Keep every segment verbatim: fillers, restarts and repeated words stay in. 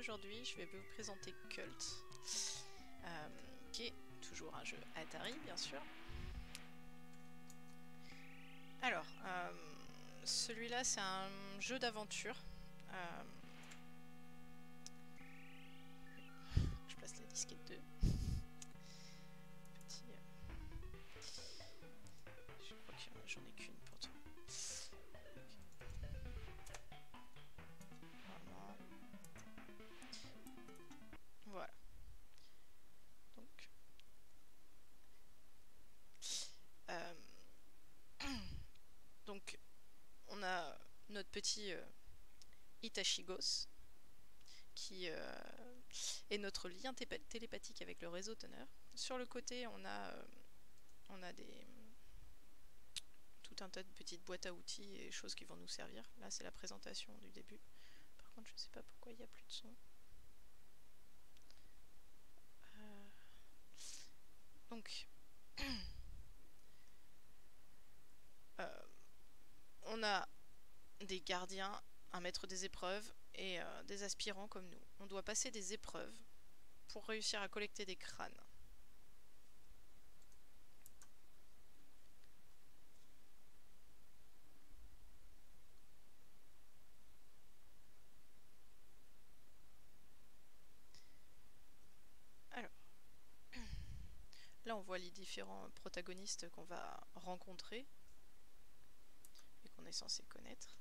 aujourd'hui je vais vous présenter Cult, euh, qui est toujours un jeu Atari bien sûr. Alors, euh, celui-là c'est un jeu d'aventure. Euh, je place la disquette deux. Petit, euh, je crois que j'en ai qu'une pour toi. Voilà. Voilà. Donc, euh, donc on a notre petit euh, Itachigos qui euh, est notre lien télépathique avec le réseau teneur. Sur le côté, on a, euh, on a des, tout un tas de petites boîtes à outils et choses qui vont nous servir. Là, c'est la présentation du début. Par contre, je ne sais pas pourquoi il n'y a plus de son. Euh, donc, euh, on a des gardiens, un maître des épreuves et euh, des aspirants comme nous. On doit passer des épreuves pour réussir à collecter des crânes. Alors, là on voit les différents protagonistes qu'on va rencontrer et qu'on est censé connaître.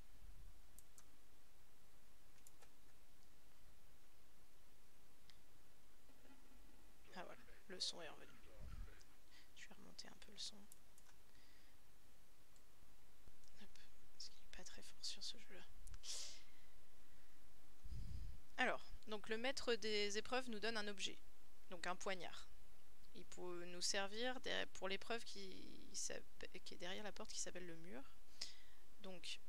Ah voilà, le son est revenu. Je vais remonter un peu le son. Hop, parce qu'il n'est pas très fort sur ce jeu-là. Alors, donc le maître des épreuves nous donne un objet, donc un poignard. Il peut nous servir pour l'épreuve qui, qui est derrière la porte qui s'appelle le mur. Donc,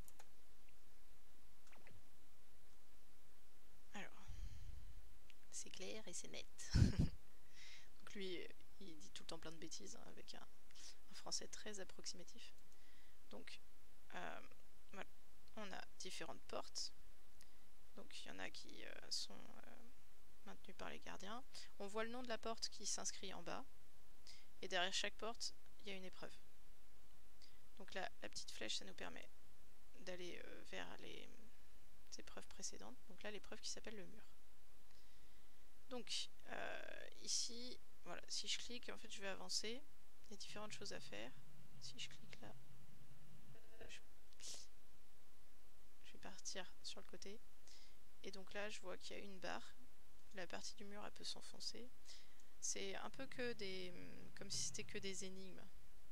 alors, c'est clair et c'est net. Donc lui, il dit tout le temps plein de bêtises hein, avec un, un français très approximatif. Donc, euh, voilà. On a différentes portes. Donc il y en a qui euh, sont euh, maintenues par les gardiens. On voit le nom de la porte qui s'inscrit en bas. Et derrière chaque porte, il y a une épreuve. Donc là, la petite flèche, ça nous permet d'aller euh, vers les épreuves précédentes. Donc là, l'épreuve qui s'appelle le mur. Donc euh, ici, voilà, si je clique, en fait, je vais avancer. Il y a différentes choses à faire. Si je clique là, je, je vais partir sur le côté. Et donc là, je vois qu'il y a une barre. La partie du mur, elle peut s'enfoncer. C'est un peu que des... comme si c'était que des énigmes.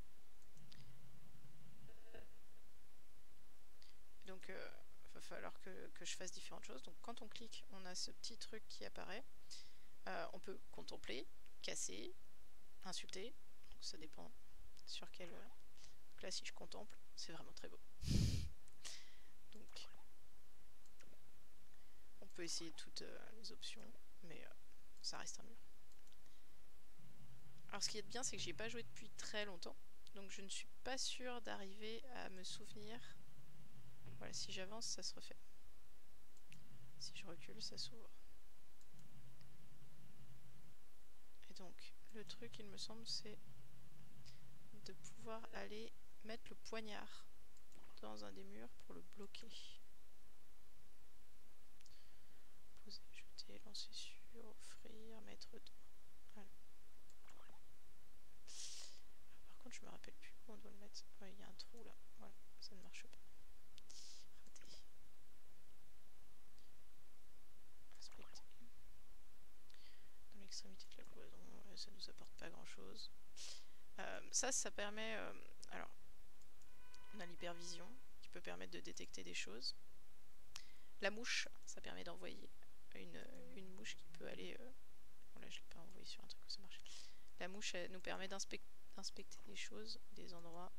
Donc, euh, il va falloir que, que je fasse différentes choses. Donc, quand on clique, on a ce petit truc qui apparaît. Euh, on peut contempler, casser, insulter. Donc, ça dépend sur quel... Donc là, si je contemple, c'est vraiment très beau. Donc, on peut essayer toutes euh, les options, mais euh, ça reste un mur. Alors, ce qui est bien, c'est que j'y ai pas joué depuis très longtemps. Donc, je ne suis pas sûre d'arriver à me souvenir. Voilà, si j'avance, ça se refait. Si je recule, ça s'ouvre. Et donc, le truc, il me semble, c'est de pouvoir aller mettre le poignard dans un des murs pour le bloquer. Poser, jeter, lancer sur, offrir, mettre dedans. Voilà. Alors, par contre, je me rappelle plus où on doit le mettre. Ouais, il y a un trou là. Voilà, ça ne marche pas. Raté. Inspecter. Dans l'extrémité de la cloison, ouais, ça nous apporte pas grand chose. Euh, ça, ça permet... Euh, alors, on a l'hypervision qui peut permettre de détecter des choses. La mouche, ça permet d'envoyer une, une mouche qui peut aller... Euh, bon là, je ne l'ai pas envoyé sur un truc où ça marche. La mouche, elle nous permet d'inspecter des choses, des endroits.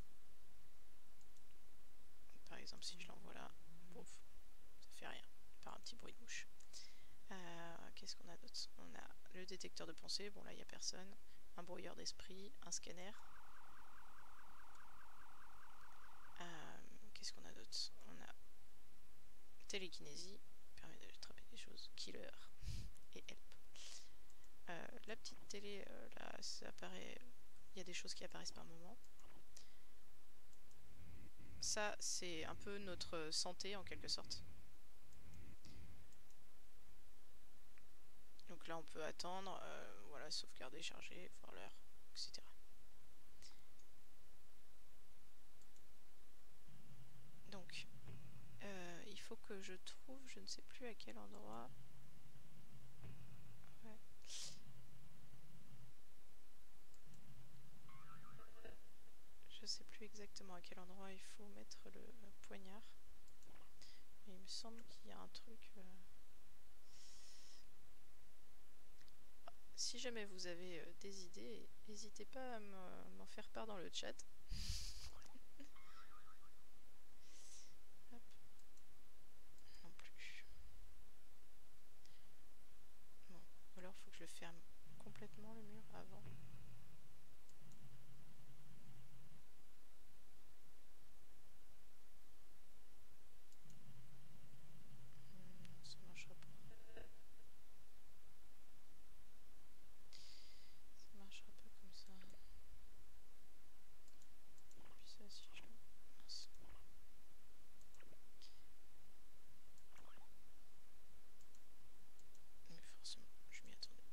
Par exemple, si je l'envoie là, pouf, ça fait rien, par un petit bruit de mouche. Euh, Qu'est-ce qu'on a d'autre? On a le détecteur de pensée, bon là il n'y a personne. Un brouilleur d'esprit, un scanner. Euh, Qu'est-ce qu'on a d'autre? On a télékinésie, qui permet d'attraper des choses. Killer et help. Euh, la petite télé, euh, là, ça apparaît. Il y a des choses qui apparaissent par moment. Ça, c'est un peu notre santé en quelque sorte. Donc là, on peut attendre, euh, voilà, sauvegarder, charger, voir l'heure, et cetera. Donc, euh, il faut que je trouve, je ne sais plus à quel endroit. Ouais. Je sais plus exactement à quel endroit il faut mettre le poignard. Mais il me semble qu'il y a un truc. Euh... Si jamais vous avez euh, des idées, n'hésitez pas à m'en faire part dans le chat. Hop. Non plus. Bon, ou alors il faut que je le ferme complètement le mur avant. Hmm, ça marchera pas. Ça marchera pas comme ça. Puis ça, si je le... Mince. Mais forcément, je m'y attendais.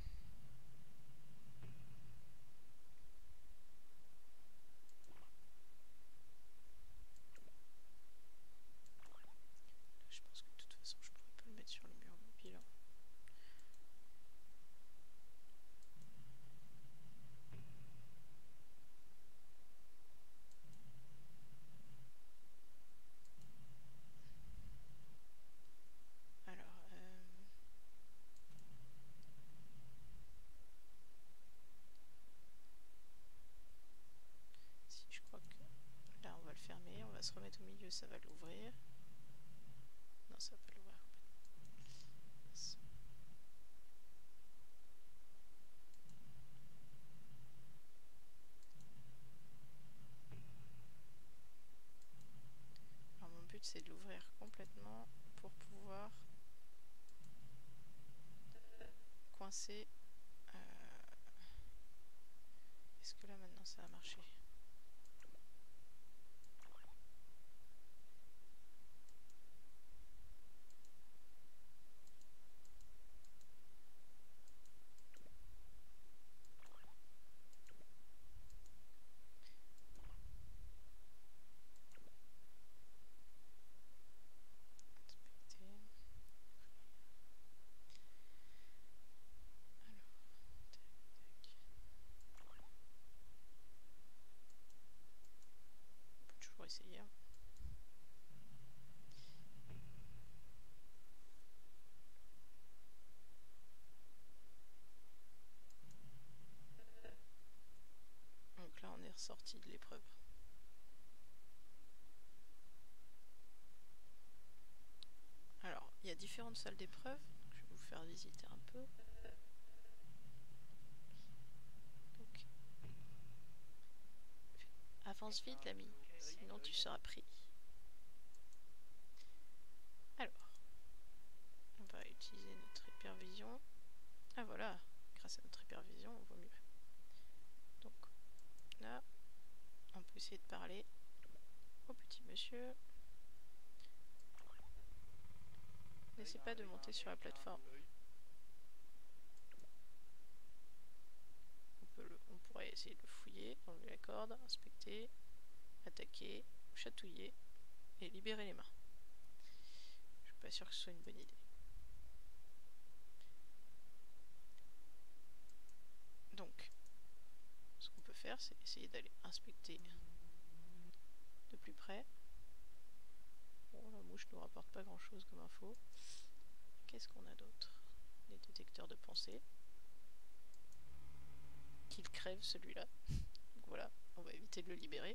Là, je pense que de toute façon, je pourrais pas le mettre sur le mur mobile. Hein. Alors, euh... si je crois que là, on va le fermer, on va se remettre au milieu, ça va l'ouvrir. Non, ça va pas l'ouvrir complètement. Alors mon but c'est de l'ouvrir complètement pour pouvoir coincer. Euh... Est-ce que là maintenant ça a marché? Essayer. Donc là on est ressorti de l'épreuve. Alors il y a différentes salles d'épreuve, je vais vous faire visiter un peu. Donc avance vite l'ami, sinon tu seras pris. Alors on va utiliser notre hypervision. Ah voilà, grâce à notre hypervision on voit mieux. Donc là on peut essayer de parler au petit monsieur. N'essaie pas de monter sur la plateforme. On, peut le, on pourrait essayer de le fouiller, enlever la corde, inspecter, attaquer, chatouiller et libérer les mains. Je suis pas sûr que ce soit une bonne idée. Donc, ce qu'on peut faire, c'est essayer d'aller inspecter de plus près. Bon, la mouche ne nous rapporte pas grand chose comme info. Qu'est-ce qu'on a d'autre? Des détecteurs de pensée. Qu'il crève celui-là. Donc voilà, on va éviter de le libérer.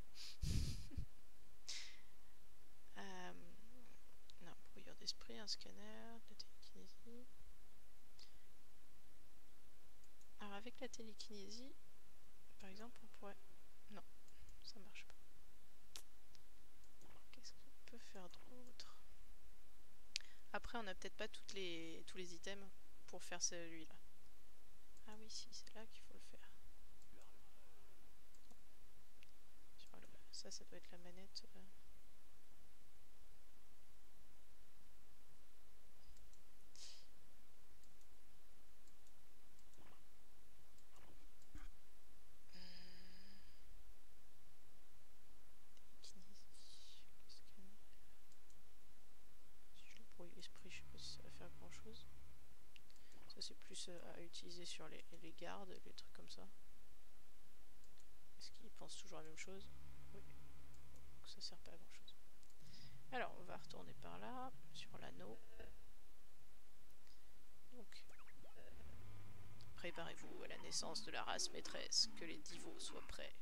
euh, non, brouilleur d'esprit, un scanner, de la télékinésie. Alors avec la télékinésie, par exemple, on pourrait... Non, ça marche pas. Qu'est-ce qu'on peut faire d'autre? Après, Après, on n'a peut-être pas toutes les, tous les items pour faire celui-là. Ah oui, si, c'est là qu'il faut le faire. Sur le... Ça, ça doit être la manette. Euh... Esprit, je sais pas si ça va faire grand chose. Ça c'est plus euh, à utiliser sur les, les gardes, les trucs comme ça. Est-ce qu'ils pensent toujours la même chose? Oui. Donc ça sert pas à grand chose. Alors on va retourner par là, sur l'anneau. Donc préparez-vous à la naissance de la race maîtresse, que les divos soient prêts.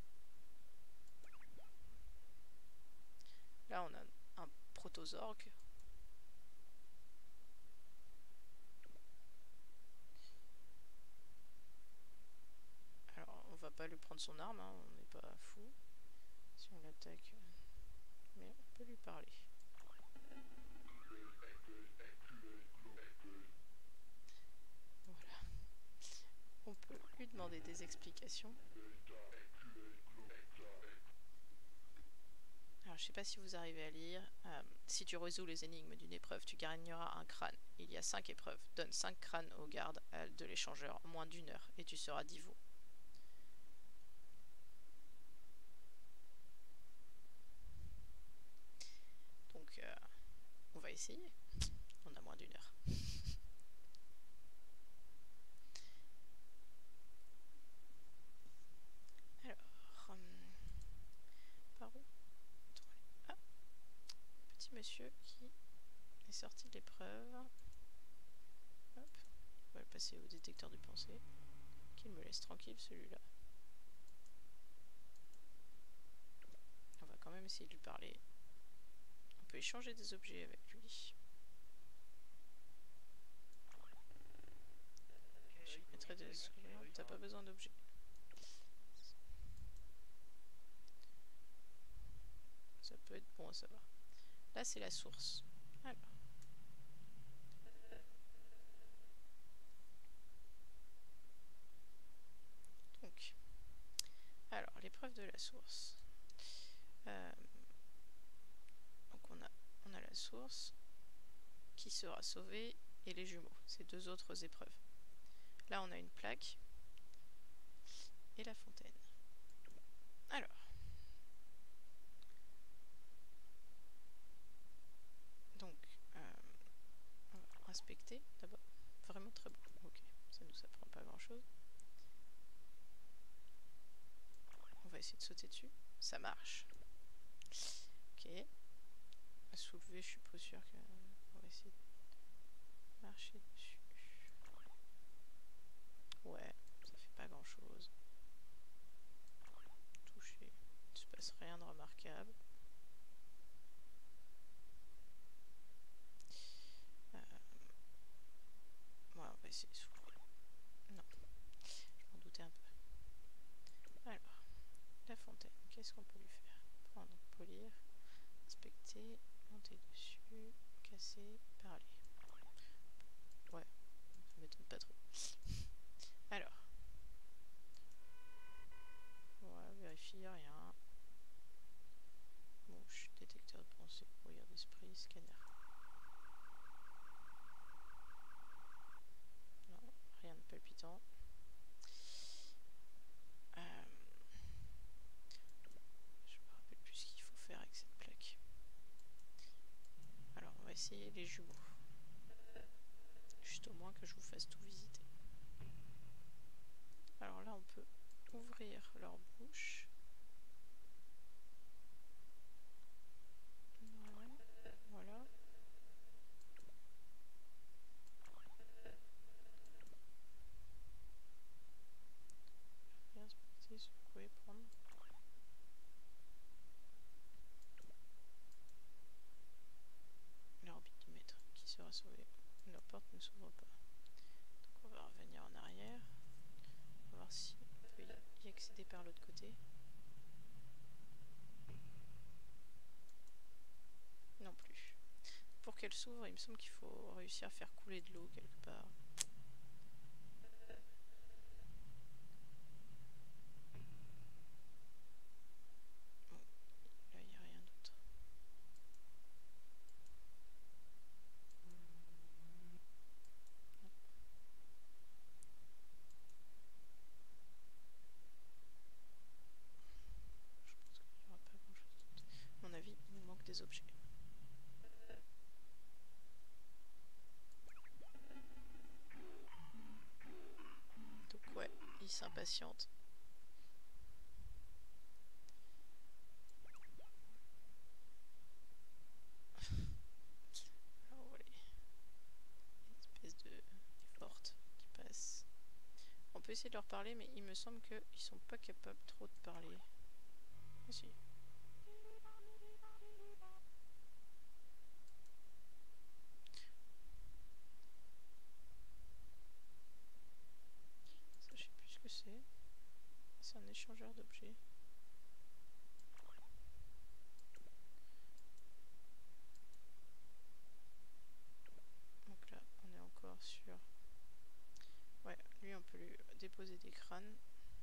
Là on a un protozorg. On va pas lui prendre son arme, hein, on n'est pas fou si on l'attaque, mais on peut lui parler. Voilà. On peut lui demander des explications. Alors je sais pas si vous arrivez à lire. Euh, si tu résous les énigmes d'une épreuve, tu gagneras un crâne. Il y a cinq épreuves. Donne cinq crânes aux gardes de l'échangeur en moins d'une heure et tu seras divo. Donc euh, on va essayer. On a moins d'une heure. Alors, hum, par où ah, petit monsieur qui est sorti de l'épreuve. Hop, on va le passer au détecteur de pensée. Qu'il me laisse tranquille celui-là. On va quand même essayer de lui parler. On peut échanger des objets avec lui. Je mettrai des... T'as pas besoin d'objets. Ça peut être bon à savoir. Là c'est la source. Alors. Donc. Alors, l'épreuve de la source. Euh, donc on a, on a la source qui sera sauvée et les jumeaux. Ces deux autres épreuves. Là on a une plaque et la fontaine. Alors. Donc, euh, on va inspecter d'abord. Vraiment très bon. Ok, ça nous apprend pas grand chose. On va essayer de sauter dessus. Ça marche. Ok. À soulever, je suis pas sûre que... On va essayer de marcher dessus. Ouais, ça fait pas grand chose. Toucher. Il se passe rien de remarquable. Euh... Ouais, on va essayer de s'ouvrir. Non. Je m'en doutais un peu. Alors, la fontaine. Qu'est-ce qu'on peut lui faire? Prendre, polir, inspecter, monter dessus, casser, parler. Ouais, ça m'étonne pas trop. Alors. Ouais, vérifie, rien. Mouche, détecteur de pensée, brouillard d'esprit, scanner. Non, rien de palpitant. Euh, je me rappelle plus ce qu'il faut faire avec cette plaque. Alors, on va essayer les jumeaux. Juste au moins que je vous fasse tout visiter. Alors là, on peut ouvrir leur bouche. Ouais, voilà. Bien inspecter ce que vous pouvez prendre. L'orbite du maître qui sera sauvé. La porte ne s'ouvre pas. Donc on va revenir en arrière. On va voir si on peut y accéder par l'autre côté. qu'elle s'ouvre, il me semble qu'il faut réussir à faire couler de l'eau quelque part. Bon, là il n'y a rien d'autre. Je pense qu'il n'y aura pas grand chose d'autre. À mon avis, il nous manque des objets. Donc ouais, il s'impatiente. Alors voilà, une espèce de porte qui passe. On peut essayer de leur parler, mais il me semble qu'ils sont pas capables trop de parler. Ah si. Ça, je sais plus ce que c'est. C'est un échangeur d'objets. Donc là, on est encore sur... Ouais, lui, on peut lui déposer des crânes.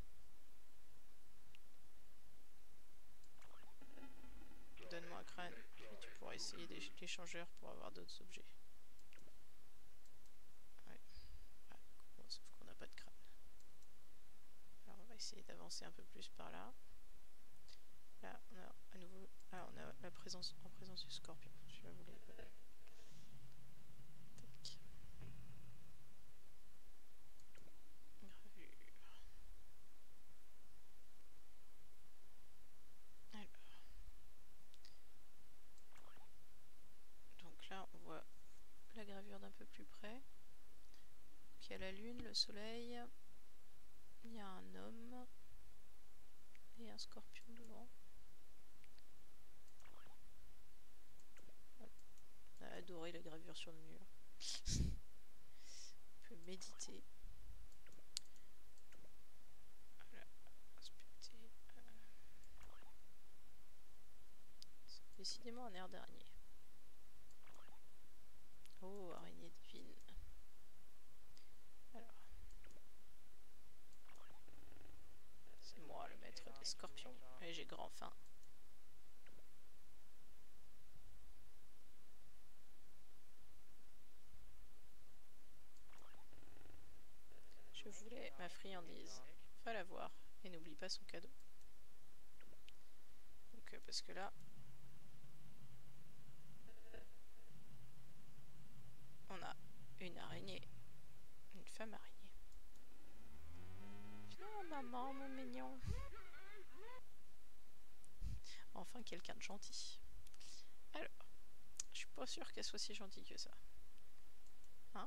Donne-moi un crâne, puis tu pourras essayer l'échangeur pour avoir d'autres objets. Ouais. Ah, bon, sauf qu'on n'a pas de crâne. Alors on va essayer d'avancer un peu plus par là. Là, on a à nouveau... Ah, on a la présence en présence du scorpion. Je vais vous les... Tac. Gravure. Alors. Donc là, on voit la gravure d'un peu plus près. Il y a la lune, le soleil. Il y a un homme. Et un scorpion devant. On a adoré la gravure sur le mur. On peut méditer. Voilà. Inspecter. Euh... C'est décidément un air d'araignée. Oh, araignée divine. Alors. C'est moi le maître des scorpions. Et j'ai grand faim. Je voulais ma friandise. Va la voir. Et n'oublie pas son cadeau. Donc, euh, parce que là... On a une araignée. Une femme araignée. Oh maman, mon mignon. Enfin quelqu'un de gentil. Alors, je suis pas sûre qu'elle soit si gentille que ça. Hein?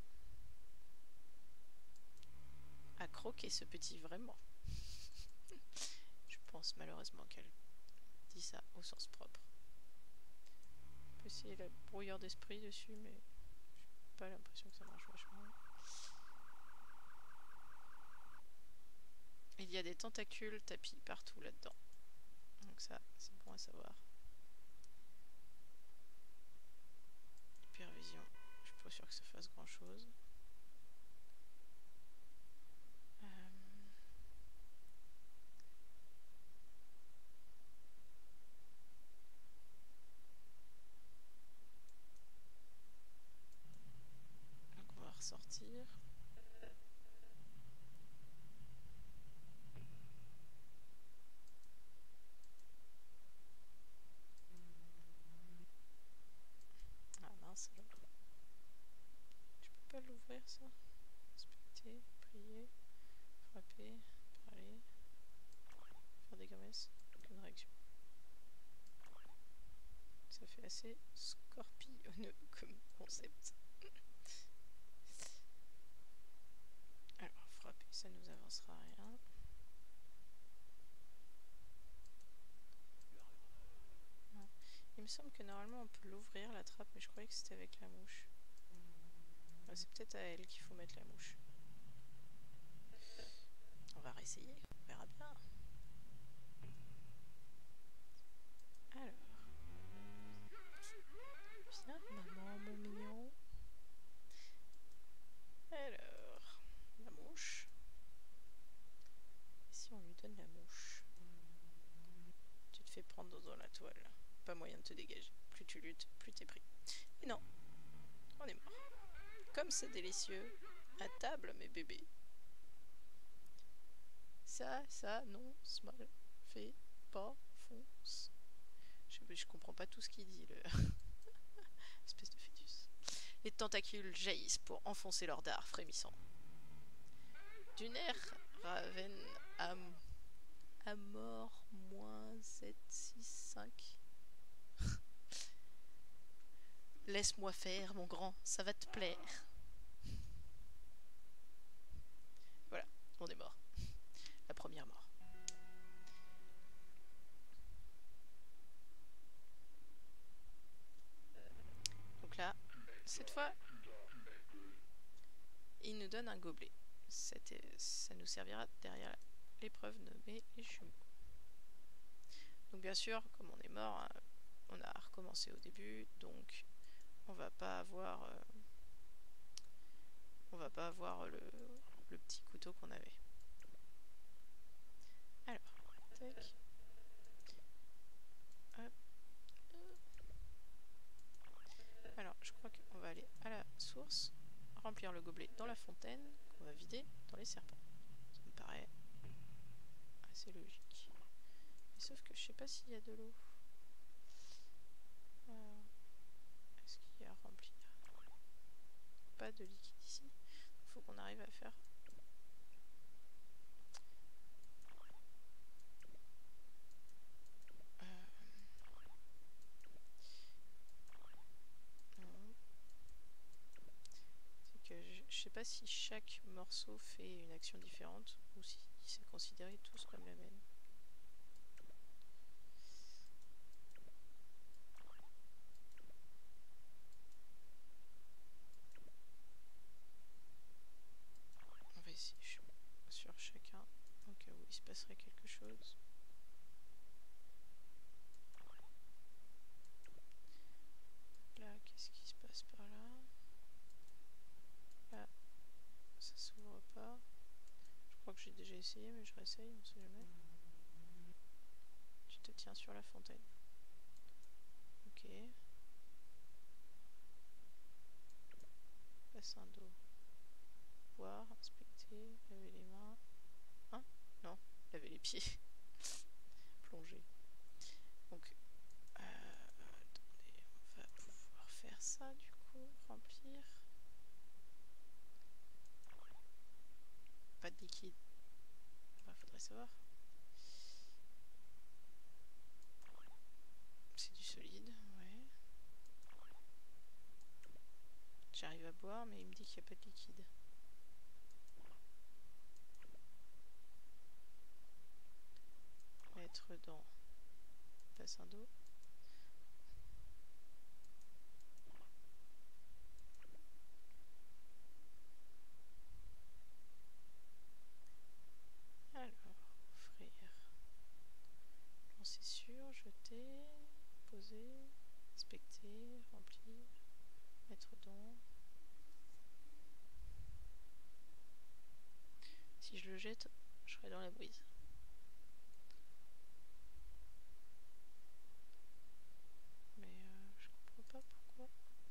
À croquer ce petit vraiment. Je pense malheureusement qu'elle dit ça au sens propre. On peut essayer la brouilleur d'esprit dessus, mais j'ai pas l'impression que ça marche vachement. Il y a des tentacules tapis partout là-dedans. Donc ça, c'est bon à savoir. Hypervision, je suis pas sûre que ça fasse grand chose. Euh... Donc on va ressortir. Ah mince alors. Tu peux pas l'ouvrir ça? Inspecter, prier, frapper, parler, faire des grimaces, aucune réaction. Ça fait assez scorpionneux comme concept. Alors frapper, ça nous avancera rien. Non. Il me semble que normalement on peut l'ouvrir la trappe, mais je croyais que c'était avec la mouche. Ouais, c'est peut-être à elle qu'il faut mettre la mouche. On va réessayer, on verra bien. Alors. Viens maman. te dégager. Plus tu luttes, plus t'es pris. Et non, on est mort. Comme c'est délicieux. À table, mes bébés. Ça, ça, non, small, fait, pas, fonce. Je, je comprends pas tout ce qu'il dit, le... espèce de fœtus. Les tentacules jaillissent pour enfoncer leur dard frémissant. Du nerf, Raven à, à mort, moins sept, six, cinq. Laisse-moi faire, mon grand, ça va te plaire. Voilà, on est mort. La première mort. Donc là, cette fois, il nous donne un gobelet. Ça nous servira derrière l'épreuve nommée les jumeaux. Donc bien sûr, comme on est mort, hein, on a recommencé au début, donc on va pas avoir euh, on va pas avoir le, le petit couteau qu'on avait. Alors, tac. Hop. Alors, je crois qu'on va aller à la source, remplir le gobelet dans la fontaine, qu'on va vider dans les serpents. Ça me paraît assez logique. Mais sauf que je sais pas s'il y a de l'eau. Euh, Est-ce qu'il y a à remplir? Pas de liquide ici. Il faut qu'on arrive à faire... Euh... Non. C'est que je, je sais pas si chaque morceau fait une action différente ou si c'est considéré tous comme la même. On va essayer sur chacun au cas où il se passerait quelque chose. Là, qu'est-ce qui se passe par là? Là, ça s'ouvre pas. Je crois que j'ai déjà essayé, mais je réessaye, on sait jamais. Tu te tiens sur la fontaine. Ok. Bassin d'eau. Boire, inspecter, laver les mains. Hein? Non, laver les pieds. Plonger. Donc, euh, attendez, on va pouvoir faire ça du coup, remplir. Pas de liquide. Bah, faudrait savoir. C'est du solide, ouais. J'arrive à boire, mais il me dit qu'il n'y a pas de liquide. Mettre dans bassin d'eau. Alors, offrir. Lancer sur, jeter, poser, inspecter, remplir, mettre dans. Si je le jette, je serai dans la brise. Mais euh, je comprends pas pourquoi.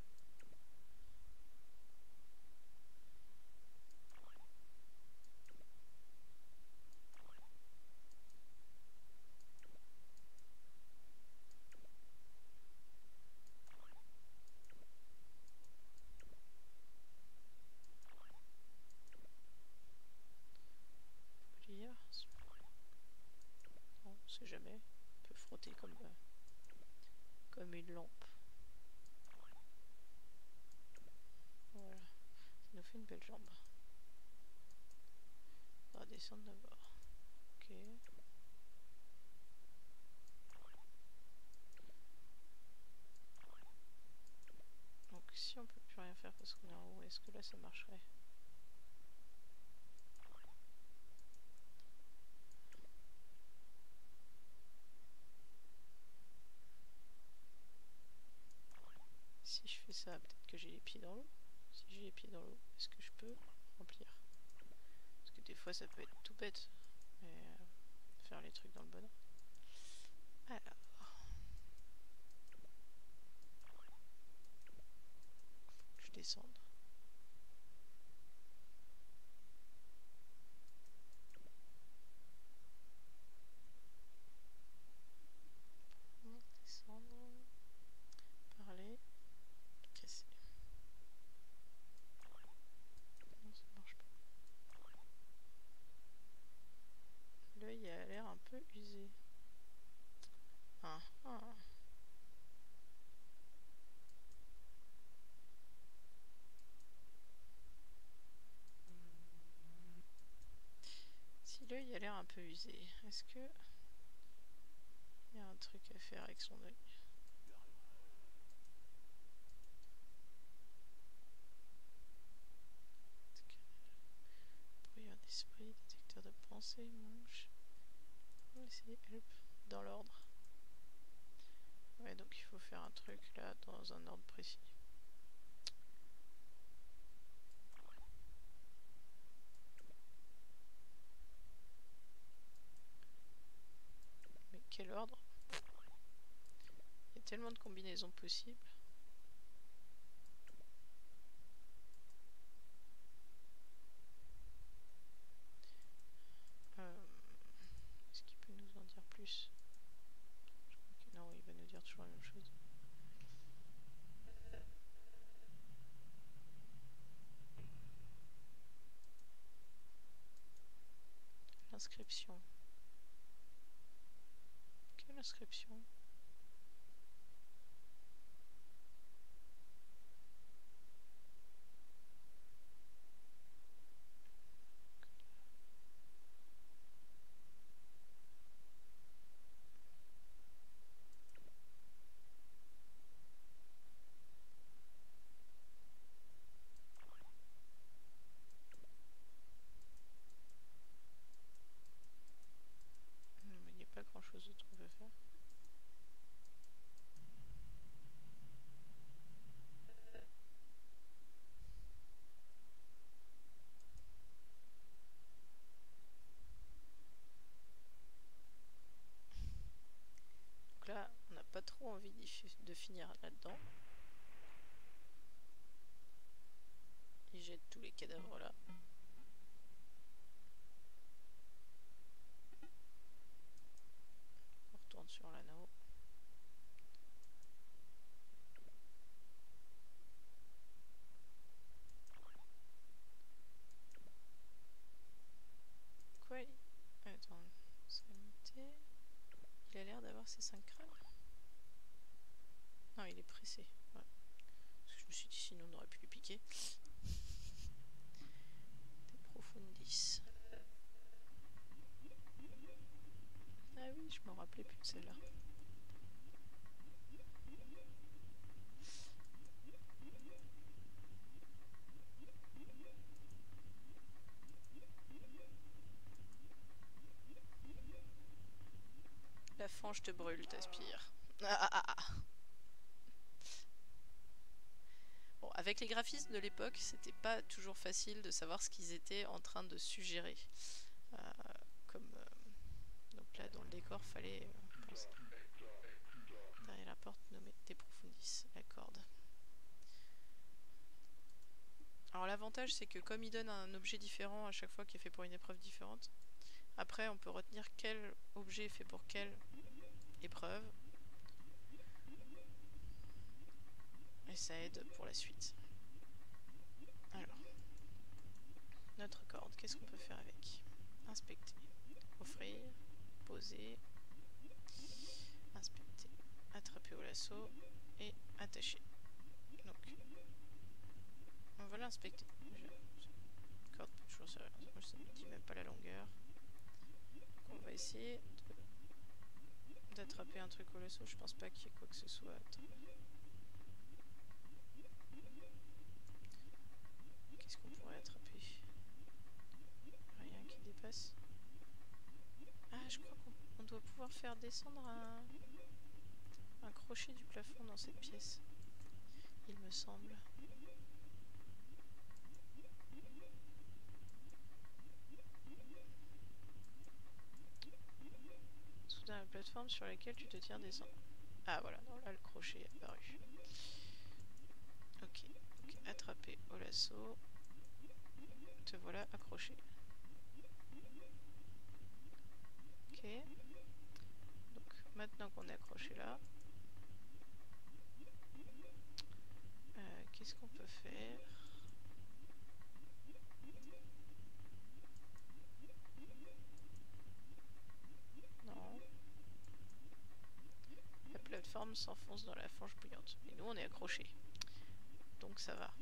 Lire. Non, on sait jamais. On peut frotter comme, euh, comme une lampe. Voilà. Ça nous fait une belle jambe. On va descendre d'abord. Ok. Donc si on peut plus rien faire parce qu'on est en haut, est-ce que là ça marcherait? Si je fais ça, peut-être que j'ai les pieds dans l'eau. Si j'ai les pieds dans l'eau, est-ce que je peux remplir? Parce que des fois ça peut être tout bête, mais euh, faire les trucs dans le bon ordre. Alors, un peu usé. Est-ce que il y a un truc à faire avec son œil? Brouillard d'esprit, détecteur de pensée, manche. On va essayer help dans l'ordre. Ouais, donc il faut faire un truc là dans un ordre précis. Mais quel ordre? Il y a tellement de combinaisons possibles. Euh, Est-ce qu'il peut nous en dire plus? Je crois que non, il va nous dire toujours la même chose. L'inscription. Quelle inscription? Il n'y a pas grand chose d'autre qu'on peut faire. Donc là, on n'a pas trop envie de finir là-dedans. Il jette tous les cadavres là. On retourne sur l'anneau. Quoi? Attends, sanité. Il a l'air d'avoir ses cinq crânes. Non, il est pressé. Ouais. Parce que je me suis dit sinon on aurait pu lui piquer. Des profundis. Ah oui, je m'en rappelais plus de celle-là. La fange te brûle, t'aspires. Ah, ah, ah. Bon, avec les graphismes de l'époque, c'était pas toujours facile de savoir ce qu'ils étaient en train de suggérer. Euh, comme euh, donc là, dans le décor, fallait euh, penser. Derrière la porte nommée des profundis, la corde. Alors l'avantage, c'est que comme il donne un objet différent à chaque fois qui est fait pour une épreuve différente, après on peut retenir quel objet est fait pour quelle épreuve. Et ça aide pour la suite. Alors, notre corde, qu'est-ce qu'on peut faire avec? Inspecter, offrir, poser, inspecter, attraper au lasso et attacher. Donc, on va l'inspecter. La corde peut toujours servir. Moi, ça ne me dit même pas la longueur. Donc, on va essayer d'attraper un truc au lasso. Je pense pas qu'il y ait quoi que ce soit. Qu'est-ce qu'on pourrait attraper? Rien qui dépasse. Ah, je crois qu'on doit pouvoir faire descendre un, un crochet du plafond dans cette pièce. Il me semble. Soudain, la plateforme sur laquelle tu te tiens descend. Ah voilà, non, là le crochet est apparu. Ok, donc attrapé au lasso. Te voilà accroché. Ok. Donc maintenant qu'on est accroché là, euh, qu'est-ce qu'on peut faire? Non. La plateforme s'enfonce dans la fange bouillante. Et nous on est accrochés. Donc ça va.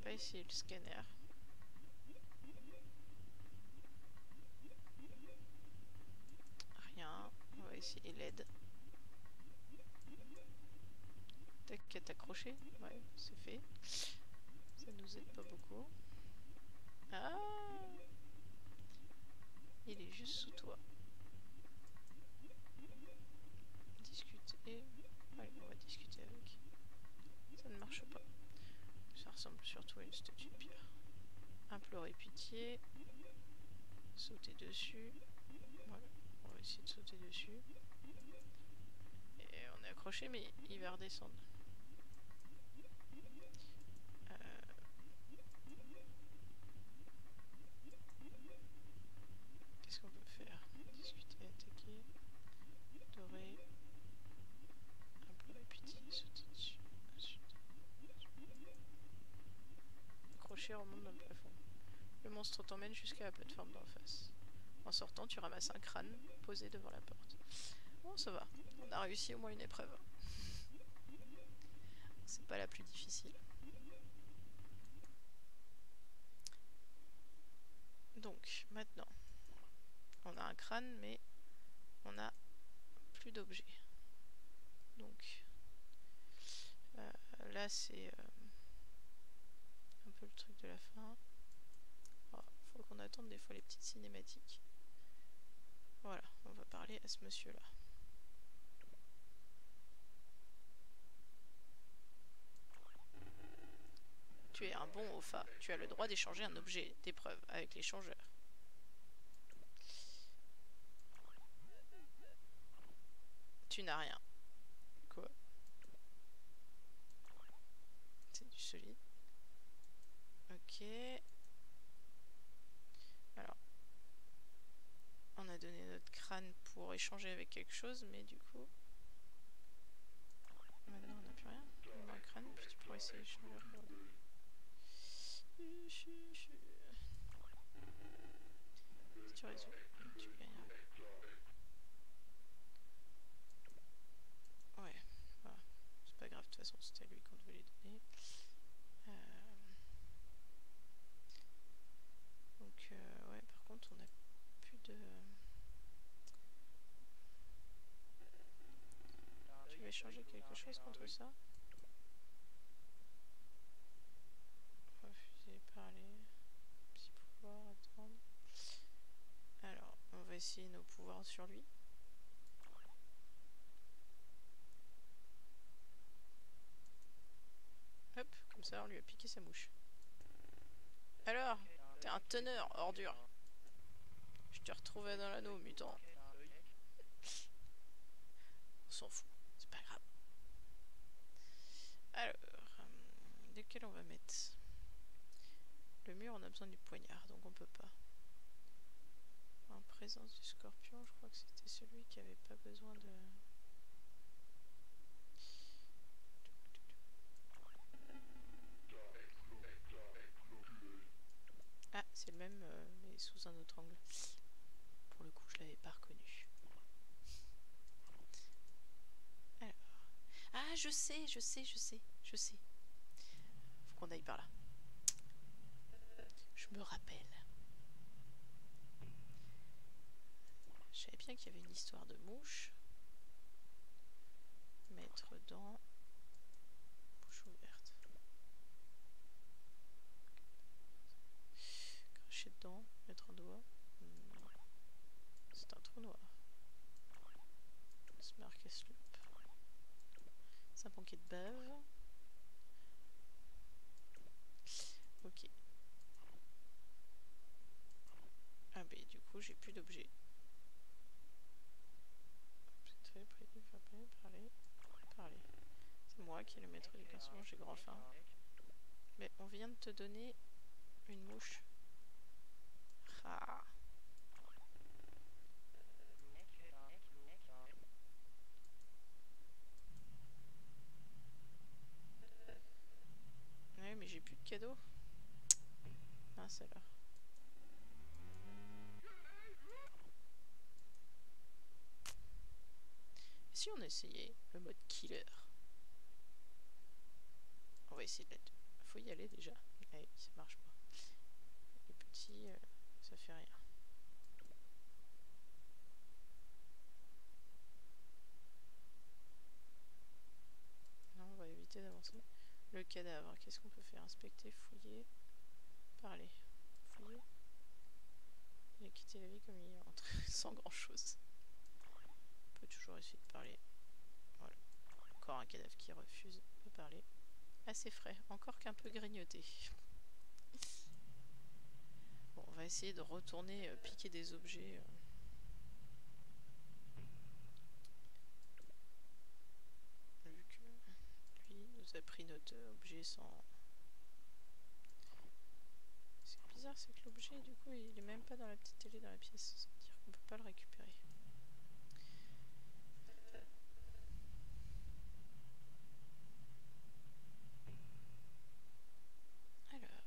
pas essayer le scanner. Rien. On va essayer l'aide. Tac, qu'à t'accrocher. Ouais, c'est fait. Ça nous aide pas beaucoup. Ah! Il est juste sous toi. Discuter. Allez, on va discuter avec. Ça ne marche pas. Ça ressemble surtout à une statue de pierre. Implorer pitié. Sauter dessus. Voilà, on va essayer de sauter dessus. Et on est accroché, mais il va redescendre. Euh... Qu'est-ce qu'on peut faire? Discuter, attaquer, dorer, implorer pitié, sauter dessus. Ensuite, accroché, remonte dans le plafond. Le monstre t'emmène jusqu'à la plateforme d'en face. En sortant, tu ramasses un crâne posé devant la porte. Bon, ça va. On a réussi au moins une épreuve. C'est pas la plus difficile. Donc, maintenant, on a un crâne, mais on n'a plus d'objets. Donc, euh, là, c'est euh, un peu le truc de la fin. Il faut qu'on attende des fois les petites cinématiques. Voilà, on va parler à ce monsieur-là. Tu es un bon O F A. Tu as le droit d'échanger un objet d'épreuve avec l'échangeur. Tu n'as rien. Quoi? C'est du solide. Ok. Alors. On a donné notre crâne pour échanger avec quelque chose, mais du coup... Maintenant on n'a plus rien. On a un crâne, puis tu pourrais essayer d'échanger pour... Si tu résous, tu gagnes. Ouais, voilà. C'est pas grave, de toute façon c'était à lui qu'on devait les donner. Euh... Donc, euh, ouais, par contre on a plus de... Tu veux échanger quelque chose contre ça? Refuser, parler, petit pouvoir, attendre. Alors, on va essayer nos pouvoirs sur lui. Hop, comme ça on lui a piqué sa mouche. Alors, t'es un teneur, ordure. Je te retrouvais dans l'anneau, mutant. On s'en fout, c'est pas grave. Alors, euh, lequel on va mettre? Le mur, on a besoin du poignard, donc on peut pas. En présence du scorpion, je crois que c'était celui qui avait pas besoin de... Ah, c'est le même, euh, mais sous un autre angle. Pour le coup, je l'avais pas reconnu. Alors... Ah, je sais, je sais, je sais, je sais. Faut qu'on aille par là. Je me rappelle. Je savais bien qu'il y avait une histoire de mouche. Mettre dans... Bouche ouverte. Cracher dedans, mettre un doigt. Non. C'est un trou noir. Smart Sloop. C'est un banquet de bave. Ok. Ah bah du coup j'ai plus d'objets. Très prévu, parler, parler, parler. C'est moi qui est le maître du garçon, j'ai grand faim. Mais on vient de te donner une mouche. Ah. Ouais mais j'ai plus de cadeaux. Ah c'est là. Si on essayait le mode killer. On va essayer de l'être. Faut y aller déjà. Allez, ça marche pas. Les petits, euh, ça fait rien. Non, on va éviter d'avancer. Le cadavre, qu'est-ce qu'on peut faire? Inspecter, fouiller, parler. Fouiller. Il a quitté la vie comme il est rentré, sans grand chose. On peut toujours essayer de parler. Voilà. Encore un cadavre qui refuse de parler. Assez frais, encore qu'un peu grignoté. Bon, on va essayer de retourner euh, piquer des objets. Euh. Vu que lui nous a pris notre objet sans... C'est bizarre, c'est que l'objet, du coup, il est même pas dans la petite télé dans la pièce. Ça veut dire qu'on peut pas le récupérer. Alors...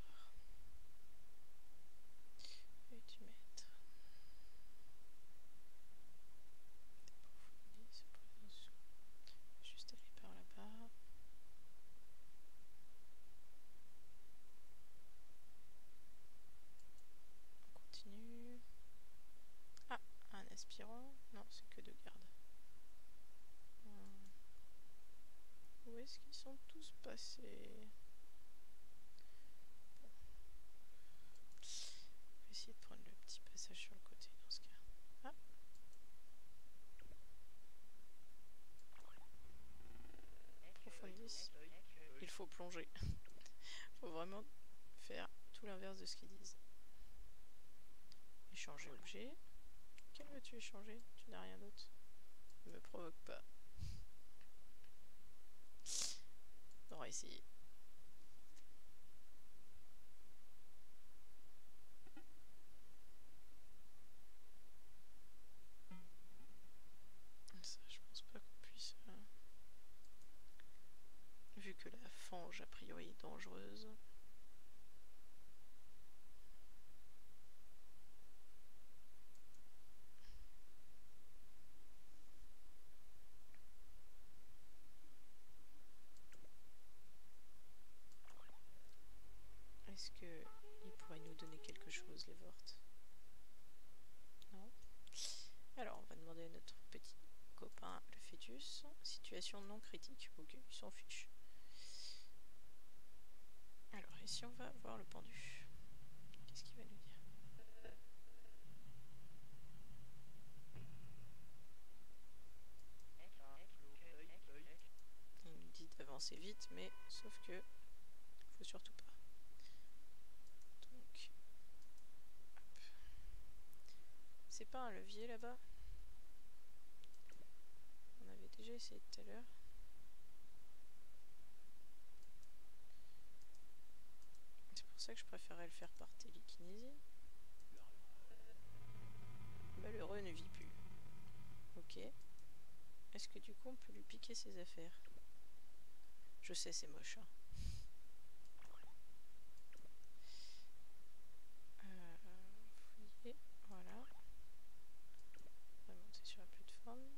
Et tu mettre... Juste aller par là-bas. On continue. Ah, un aspirant. Non, c'est que deux gardes. Hum. Où est-ce qu'ils sont tous passés? Bon. On va essayer de prendre le petit passage sur le côté dans ce cas. Ah. Profondis. Il faut plonger. Il faut vraiment faire tout l'inverse de ce qu'ils disent. Échanger objet. Quel veux-tu échanger? Tu n'as rien d'autre. Ne me provoque pas. On va essayer. Ça, je pense pas qu'on puisse... Euh... Vu que la fange, a priori, est dangereuse. Est-ce qu'ils pourraient nous donner quelque chose, les Vortes? Non. Alors, on va demander à notre petit copain, le fœtus. Situation non critique. Ok, ils s'en fichent. Alors, et si on va voir le pendu? Qu'est-ce qu'il va nous dire? Il nous dit d'avancer vite, mais sauf que faut surtout pas. Donc, c'est pas un levier là-bas? On avait déjà essayé tout à l'heure. C'est pour ça que je préférais le faire par télékinésie. Malheureux ne vit plus. Ok. Est-ce que du coup on peut lui piquer ses affaires? Je sais, c'est moche. Hein. Euh, fouiller, voilà. On va monter sur la plateforme.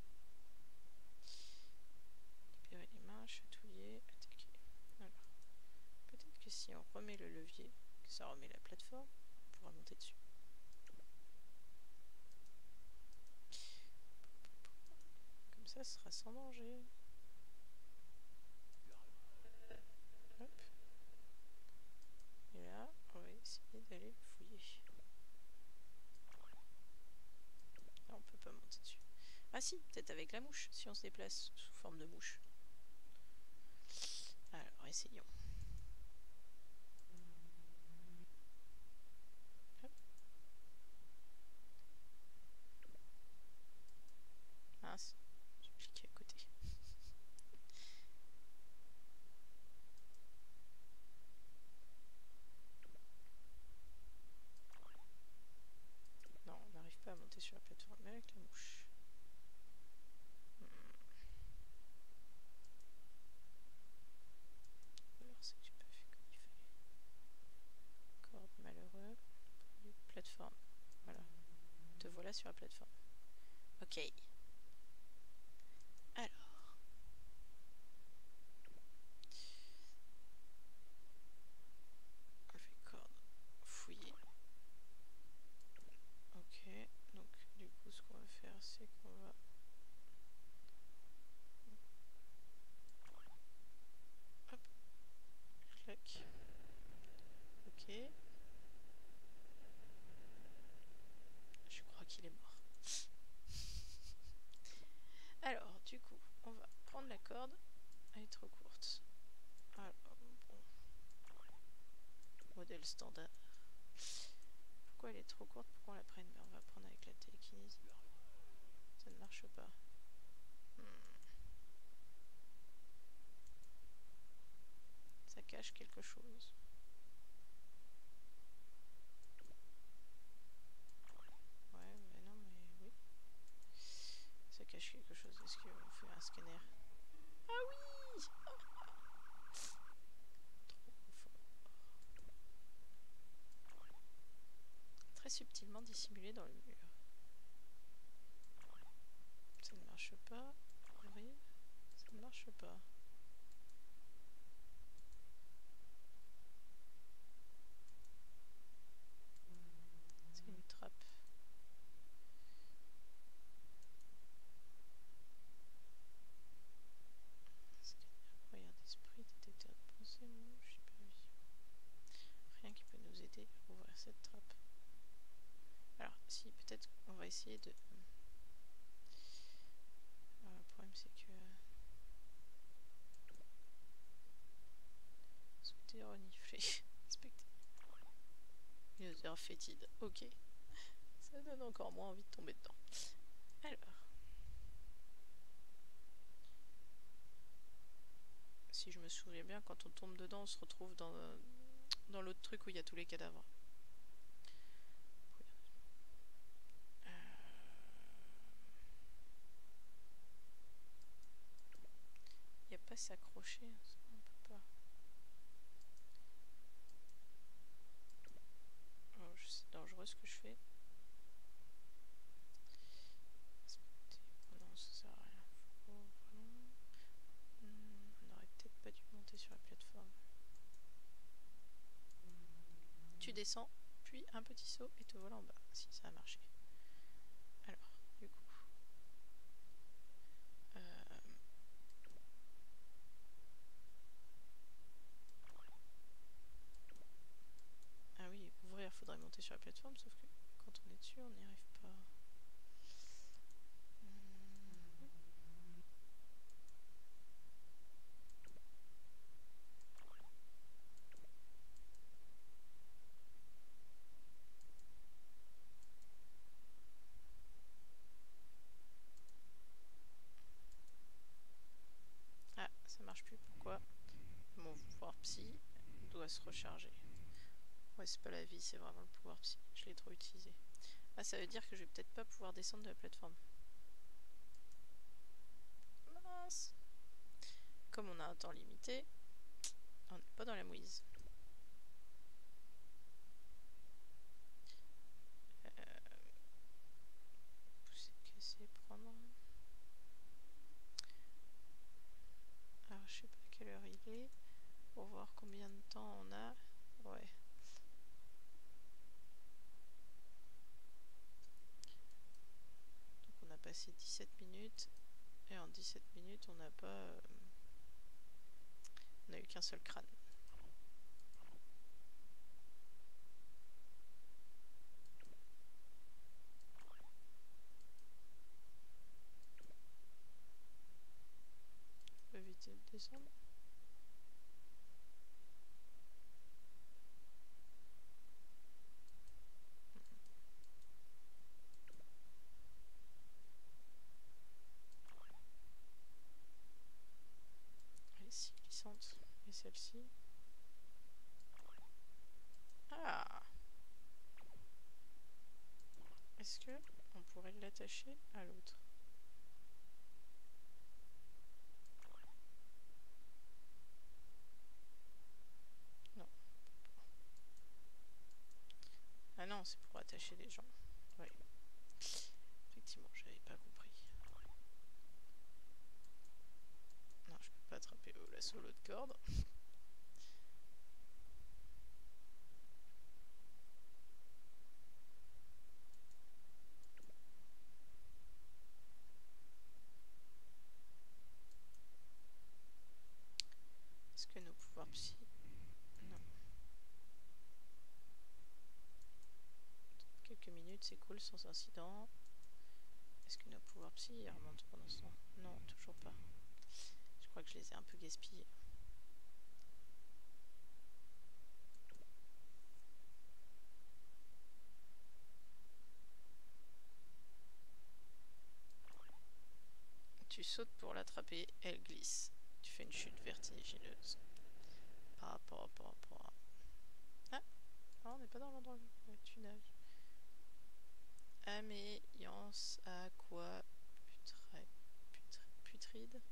Libérer les mains, chatouiller, attaquer. Alors, peut-être que si on remet le levier, que ça remet la plateforme, on pourra monter dessus. Comme ça, ce sera sans danger. Hop. Et là, on va essayer d'aller fouiller. Là, on peut pas monter dessus. Ah si, peut-être avec la mouche, si on se déplace sous forme de mouche. Alors, essayons. Hop. Mince, j'ai cliqué à côté. Non, on n'arrive pas à monter sur la plateforme avec la mouche. Hmm. Alors c'est que j'ai pas fait comme il fallait. Corde malheureux. Plateforme. Voilà. Te voilà sur la plateforme. Ok. Alors. corde, elle est trop courte. Alors, bon. Modèle standard. Pourquoi elle est trop courte? Pourquoi on la prenne? Mais on va prendre avec la télékinésie. Ça ne marche pas. Hmm. Ça cache quelque chose. Ouais, mais non, mais oui. Ça cache quelque chose. Est-ce qu'on fait un scanner? Ah oui! Trop fort. Très subtilement dissimulé dans le mur. Ça ne marche pas. Ouvrir. Ça ne marche pas. C'est une trappe. Scanner, croyeur d'esprit, détecteur de pensée, mouche, supervision. Rien qui peut nous aider à ouvrir cette trappe. Alors, si, peut-être qu'on va essayer de... Alors, le problème, c'est que... Souhaiter renifler. Inspecter. Une odeur fétide. Ok. Ça donne encore moins envie de tomber dedans. Alors. Si je me souviens bien, quand on tombe dedans, on se retrouve dans, dans l'autre truc où il y a tous les cadavres. Il n'y a pas s'accrocher, ça on peut pas. Oh, c'est dangereux ce que je fais. Oh non, ça sert à rien. Faut vraiment... Hmm, on aurait peut-être pas dû monter sur la plateforme. Tu descends, puis un petit saut et te voilà en bas. Si, ça a marché. Alors, du coup... Euh... Ah oui, ouvrir, faudrait monter sur la plateforme, sauf que quand on est dessus, on n'y arrive pas. Ah, ça marche plus, pourquoi? Mon pouvoir psy doit se recharger. Ouais, c'est pas la vie, c'est vraiment le pouvoir psy. Je l'ai trop utilisé. Ah, ça veut dire que je vais peut-être pas pouvoir descendre de la plateforme. Mince! Comme on a un temps limité, on n'est pas dans la mouise. Euh... Pousser, casser, prendre. Alors, je sais pas quelle heure il est. Pour voir combien de temps on a. Ouais. Donc, on a passé dix-sept minutes. Et en dix-sept minutes, on n'a pas... Euh... On n'a eu qu'un seul crâne. On peut éviter de descendre. Allez, si glissante. Et celle-ci. Ah! Est-ce que on pourrait l'attacher à l'autre? Non. Ah non, c'est pour attacher les gens. Oui. Effectivement, j'avais pas compris. Non, je peux pas attraper au lasso l'autre corde. Est-ce que nos pouvoirs psy... Non. Quelques minutes, c'est cool, sans incident. Est-ce que nos pouvoirs psy remontent pendant ce temps? Non, toujours pas. Je crois que je les ai un peu gaspillés. Tu sautes pour l'attraper, elle glisse. Tu fais une chute vertigineuse. Par rapport, par rapport à... Ah, ah on n'est pas dans l'endroit où tu nages. Améliance à quoi putré, putré, putride.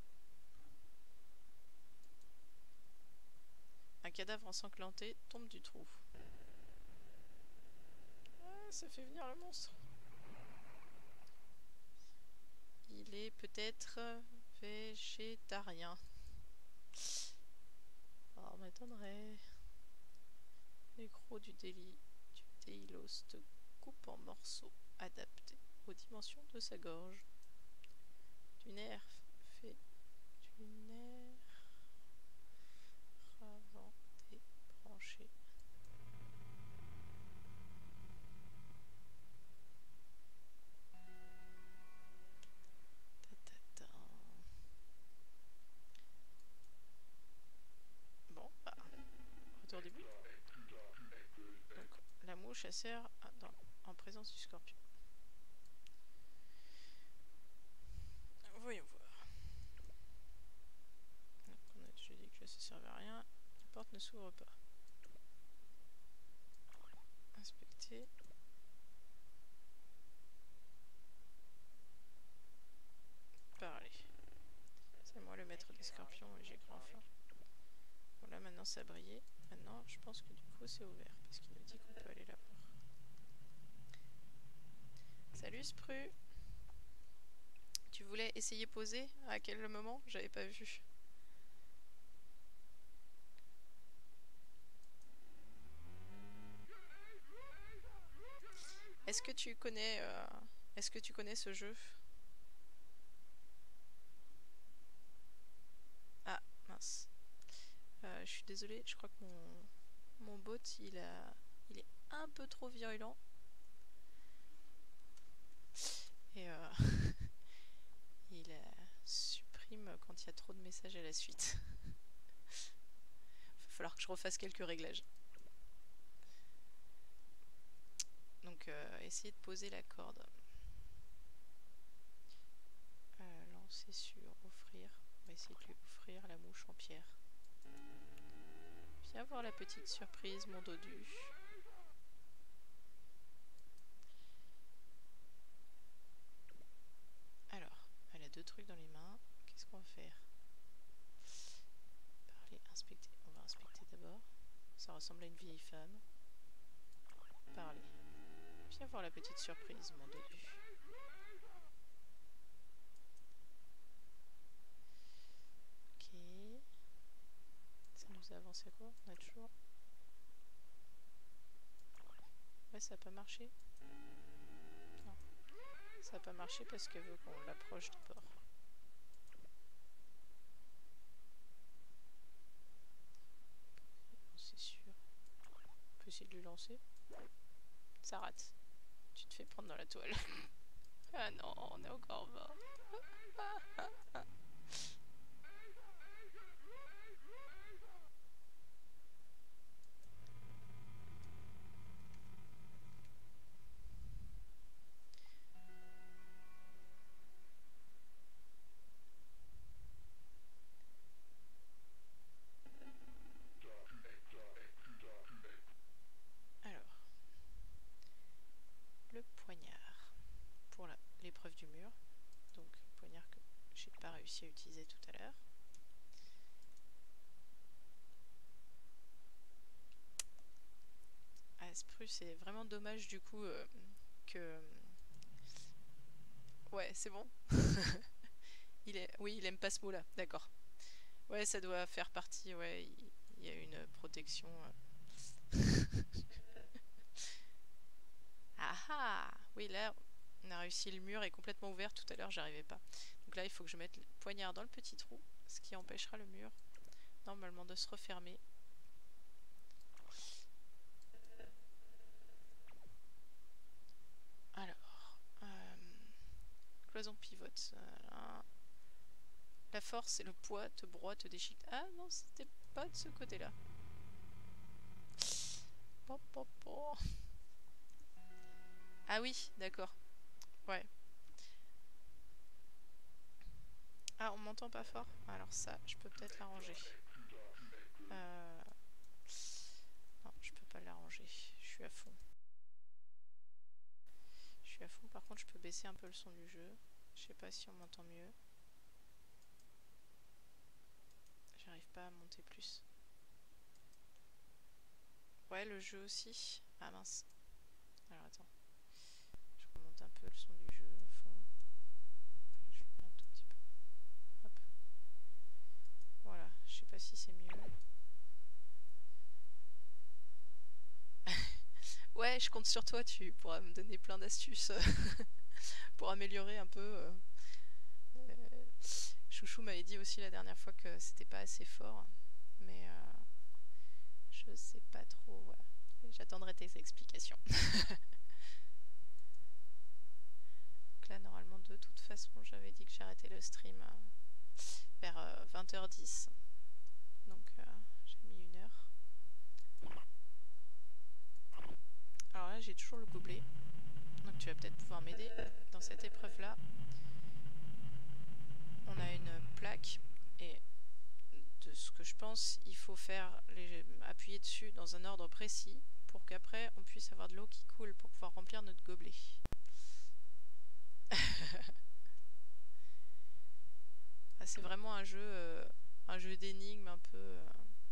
Un cadavre ensanglanté tombe du trou. Ah, ça fait venir le monstre. Il est peut-être végétarien. Oh, m'étonnerait. Les crocs du délit du Déilos te coupe en morceaux adaptés aux dimensions de sa gorge. Du nerf fait du nerf avant débranché. Bon, bah, retour début. Donc, la mouche, elle sert dans, en présence du scorpion. Voyons voir. Donc, on a déjà dit que ça servait à rien. La porte ne s'ouvre pas. Inspecter. Parler. C'est moi le maître des scorpions et j'ai grand faim. Voilà, maintenant ça a brillé. Maintenant, je pense que du coup c'est ouvert parce qu'il nous dit qu'on peut aller là-bas. Salut Spru. Tu voulais essayer poser? À quel moment? J'avais pas vu. Est-ce que tu connais euh, est-ce que tu connais ce jeu? Ah mince. Euh, je suis désolée, je crois que mon mon bot il a il est un peu trop virulent. Et euh, il euh, supprime quand il y a trop de messages à la suite. Il va falloir que je refasse quelques réglages. Donc euh, essayer de poser la corde. Euh, lancer sur offrir. On va essayer de lui offrir la mouche en pierre. Viens voir la petite surprise, mon dodu. Alors, elle a deux trucs dans les mains. Qu'est-ce qu'on va faire? Parler, inspecter. On va inspecter d'abord. Ça ressemble à une vieille femme. Parler. Viens voir la petite surprise, mon dodu. Ok. Ça nous a avancé à quoi? On a toujours... Ouais, ça n'a pas marché. Non. Ça n'a pas marché parce qu'elle veut qu'on l'approche d'abord. C'est sûr. On peut essayer de lui lancer. Ça rate. Tu te fais prendre dans la toile. Ah non, on est encore mort. Alors, le poignard pour l'épreuve du mur. Donc, le poignard que j'ai pas réussi à utiliser tout à l'heure. Ah, Spru, c'est vraiment dommage du coup euh, que... Ouais, c'est bon. il est... Oui, il aime pas ce mot-là, d'accord. Ouais, ça doit faire partie, ouais, il, il y a une protection. Euh... ah ah. Oui, là, on a réussi, le mur est complètement ouvert, tout à l'heure, j'arrivais pas. Donc là, il faut que je mette le poignard dans le petit trou, ce qui empêchera le mur, normalement, de se refermer. Alors, euh, cloison pivote. Voilà. La force et le poids te broient, te déchiquetent. Ah non, c'était pas de ce côté-là. Ah oui, d'accord. Ouais. Ah, on m'entend pas fort? Alors ça, je peux peut-être l'arranger. Euh... Non, je peux pas l'arranger. Je suis à fond. Je suis à fond. Par contre, je peux baisser un peu le son du jeu. Je sais pas si on m'entend mieux. J'arrive pas à monter plus. Ouais, le jeu aussi. Ah mince. Alors attends. Je remonte un peu le son du jeu à fond. Je le mets un tout petit peu. Hop. Voilà. Je sais pas si c'est mieux. Ouais, je compte sur toi. Tu pourras me donner plein d'astuces pour améliorer un peu. Euh... Euh... Chouchou m'avait dit aussi la dernière fois que c'était pas assez fort. Mais euh... je sais pas trop. Voilà. J'attendrai tes explications. Donc là, normalement, de toute façon, j'avais dit que j'arrêtais le stream euh, vers euh, vingt heures dix. Donc euh, j'ai mis une heure. Alors là, j'ai toujours le gobelet. Donc tu vas peut-être pouvoir m'aider dans cette épreuve-là. On a une plaque et de ce que je pense, il faut faire les, appuyer dessus dans un ordre précis pour qu'après on puisse avoir de l'eau qui coule pour pouvoir remplir notre gobelet. Ah, c'est vraiment un jeu, euh, un jeu d'énigmes un peu. Euh...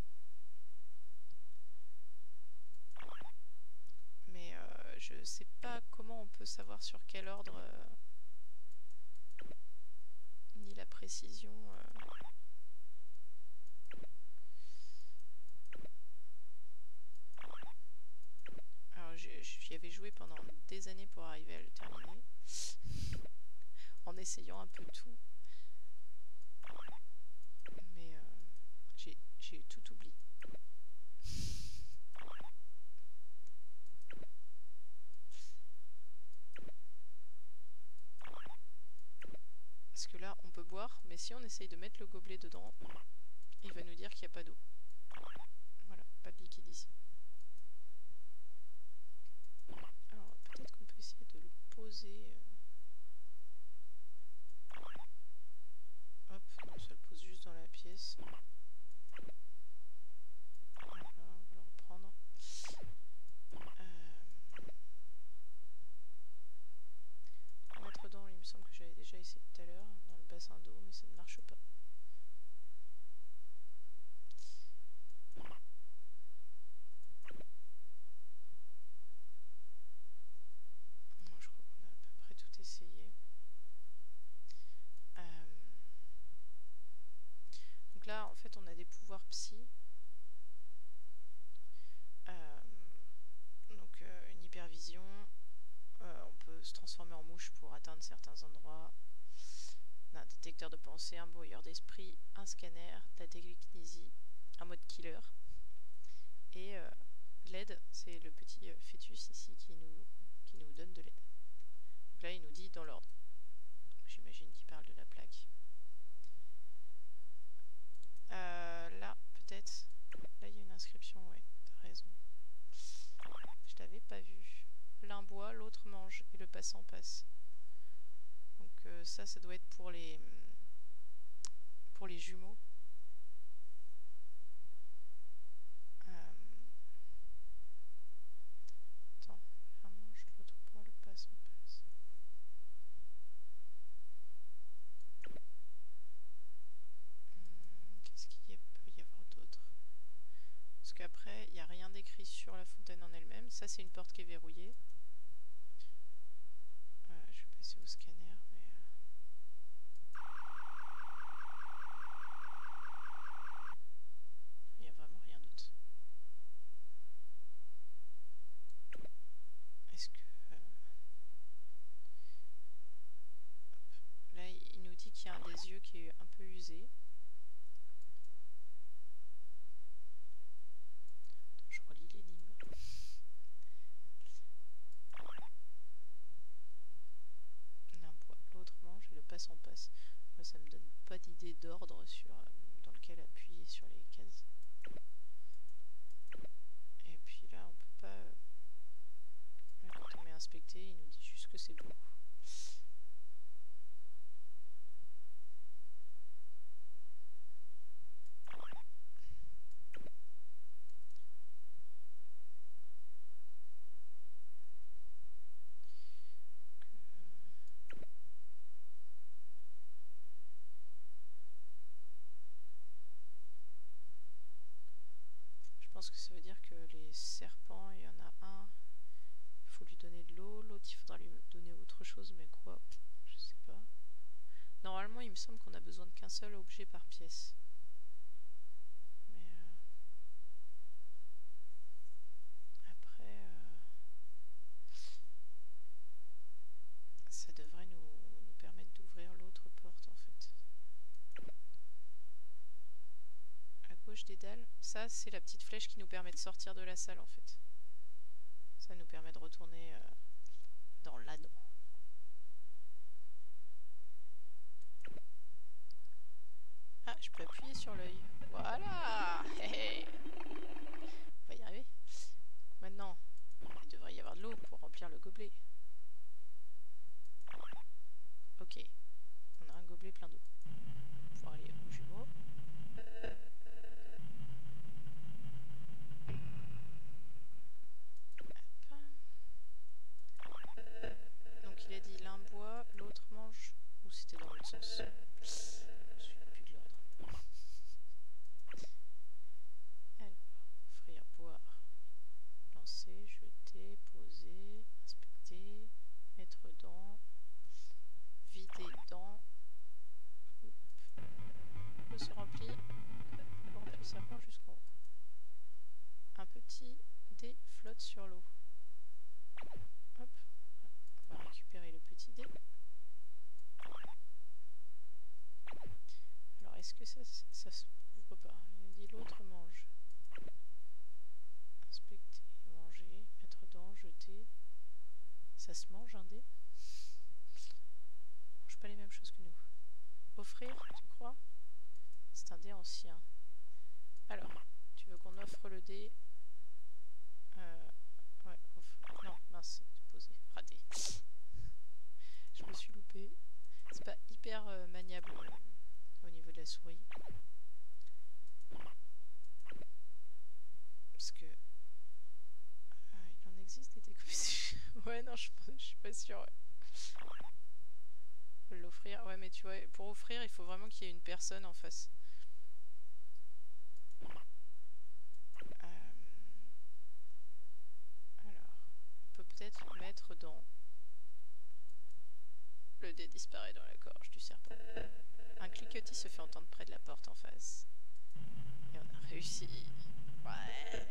Mais euh, je sais pas comment on peut savoir sur quel ordre, euh... ni la précision. Euh... Alors j'y avais joué pendant des années pour arriver à le terminer, en essayant un peu tout. Mais euh, j'ai tout oublié. Parce que là, on peut boire, mais si on essaye de mettre le gobelet dedans, il va nous dire qu'il n'y a pas d'eau. Voilà, pas de liquide ici. Alors, peut-être qu'on peut essayer de le poser... Hop, donc ça le pose juste dans la pièce. Voilà, on va le reprendre. Euh... Mettre dedans, il me semble que j'avais déjà essayé tout à l'heure, dans le bassin d'eau, mais ça ne marche pas. Non, je crois qu'on a à peu près tout essayé. Euh... Donc là, en fait, on a des pouvoirs psy. Euh... Donc euh, une hypervision. Euh, on peut se transformer en mouche pour atteindre certains endroits. On a un détecteur de pensée, un brouilleur d'esprit, un scanner, de la télékinésie, un mode killer. Et euh, l'aide, c'est le petit euh, fœtus ici qui nous, qui nous donne de l'aide. Là, il nous dit dans l'ordre. J'imagine qu'il parle de la plaque. Euh, là, peut-être. Là, il y a une inscription, ouais, t'as raison. Je l'avais pas vu. L'un boit, l'autre mange, et le passant passe. Donc euh, ça, ça doit être pour les pour les jumeaux. Euh... Attends, l'un mange, l'autre boit, le passant passe. Hum, Qu'est-ce qu'il y peut y avoir d'autre? Parce qu'après, il n'y a rien d'écrit sur la fontaine en elle-même. Ça, c'est une porte qui est verrouillée. Voilà, je vais passer au scanner, mais... Il n'y a vraiment rien d'autre. Est-ce que... Euh... Là, il nous dit qu'il y a un des yeux qui est un peu usé. Je relis l'énigme. L'un boit, l'autre mange et le passant passe. ça me donne pas d'idée d'ordre sur dans lequel appuyer sur les cases. Et puis là, on peut pas. Là, quand on met inspecter, il nous dit juste que c'est beau. Je pense que ça veut dire que les serpents, il y en a un, il faut lui donner de l'eau, l'autre il faudra lui donner autre chose, mais quoi, je sais pas. Normalement, il me semble qu'on a besoin qu'un seul objet par pièce. Mais euh, après, euh, ça devrait nous, nous permettre d'ouvrir l'autre porte en fait. À gauche des dalles, ça c'est la petite flèche qui nous permet de sortir de la salle en fait. Ça nous permet de retourner euh, dans l'anneau. Ah, je peux appuyer sur l'œil. Voilà. Hey, hey. On va y arriver. Maintenant, il devrait y avoir de l'eau pour remplir le gobelet. Ok. On a un gobelet plein d'eau. On va pouvoir aller au jumeau. Donc il a dit l'un boit, l'autre mange. Ou c'était dans l'autre sens? Je me souviens plus de l'ordre. Alors, offrir, boire, lancer, jeter, poser, inspecter, mettre dans, vider dans. L'eau se remplit. On remplit le serpent jusqu'en haut. Un petit dé flotte sur l'eau. Hop. On va récupérer le petit dé. Alors est-ce que ça, ça se ouvre pas? Il a dit l'autre mange. Inspecter, manger, mettre dans, jeter. Ça se mange un dé? On mange pas les mêmes choses que nous. Offrir, tu crois? C'est un dé ancien. Alors, tu veux qu'on offre le dé? euh, Ouais, offre. Non, mince, posé, raté. Je me suis loupée. C'est pas hyper euh, maniable euh, au niveau de la souris. Parce que... Ah, il en existe des découpes. Ouais, non, je, je suis pas sûre. Ouais. L'offrir, ouais, mais tu vois, pour offrir, il faut vraiment qu'il y ait une personne en face. Euh... Alors, on peut peut-être mettre dans... Le dé disparaît dans la gorge du serpent. Un cliquetis se fait entendre près de la porte en face. Et on a réussi. Ouais.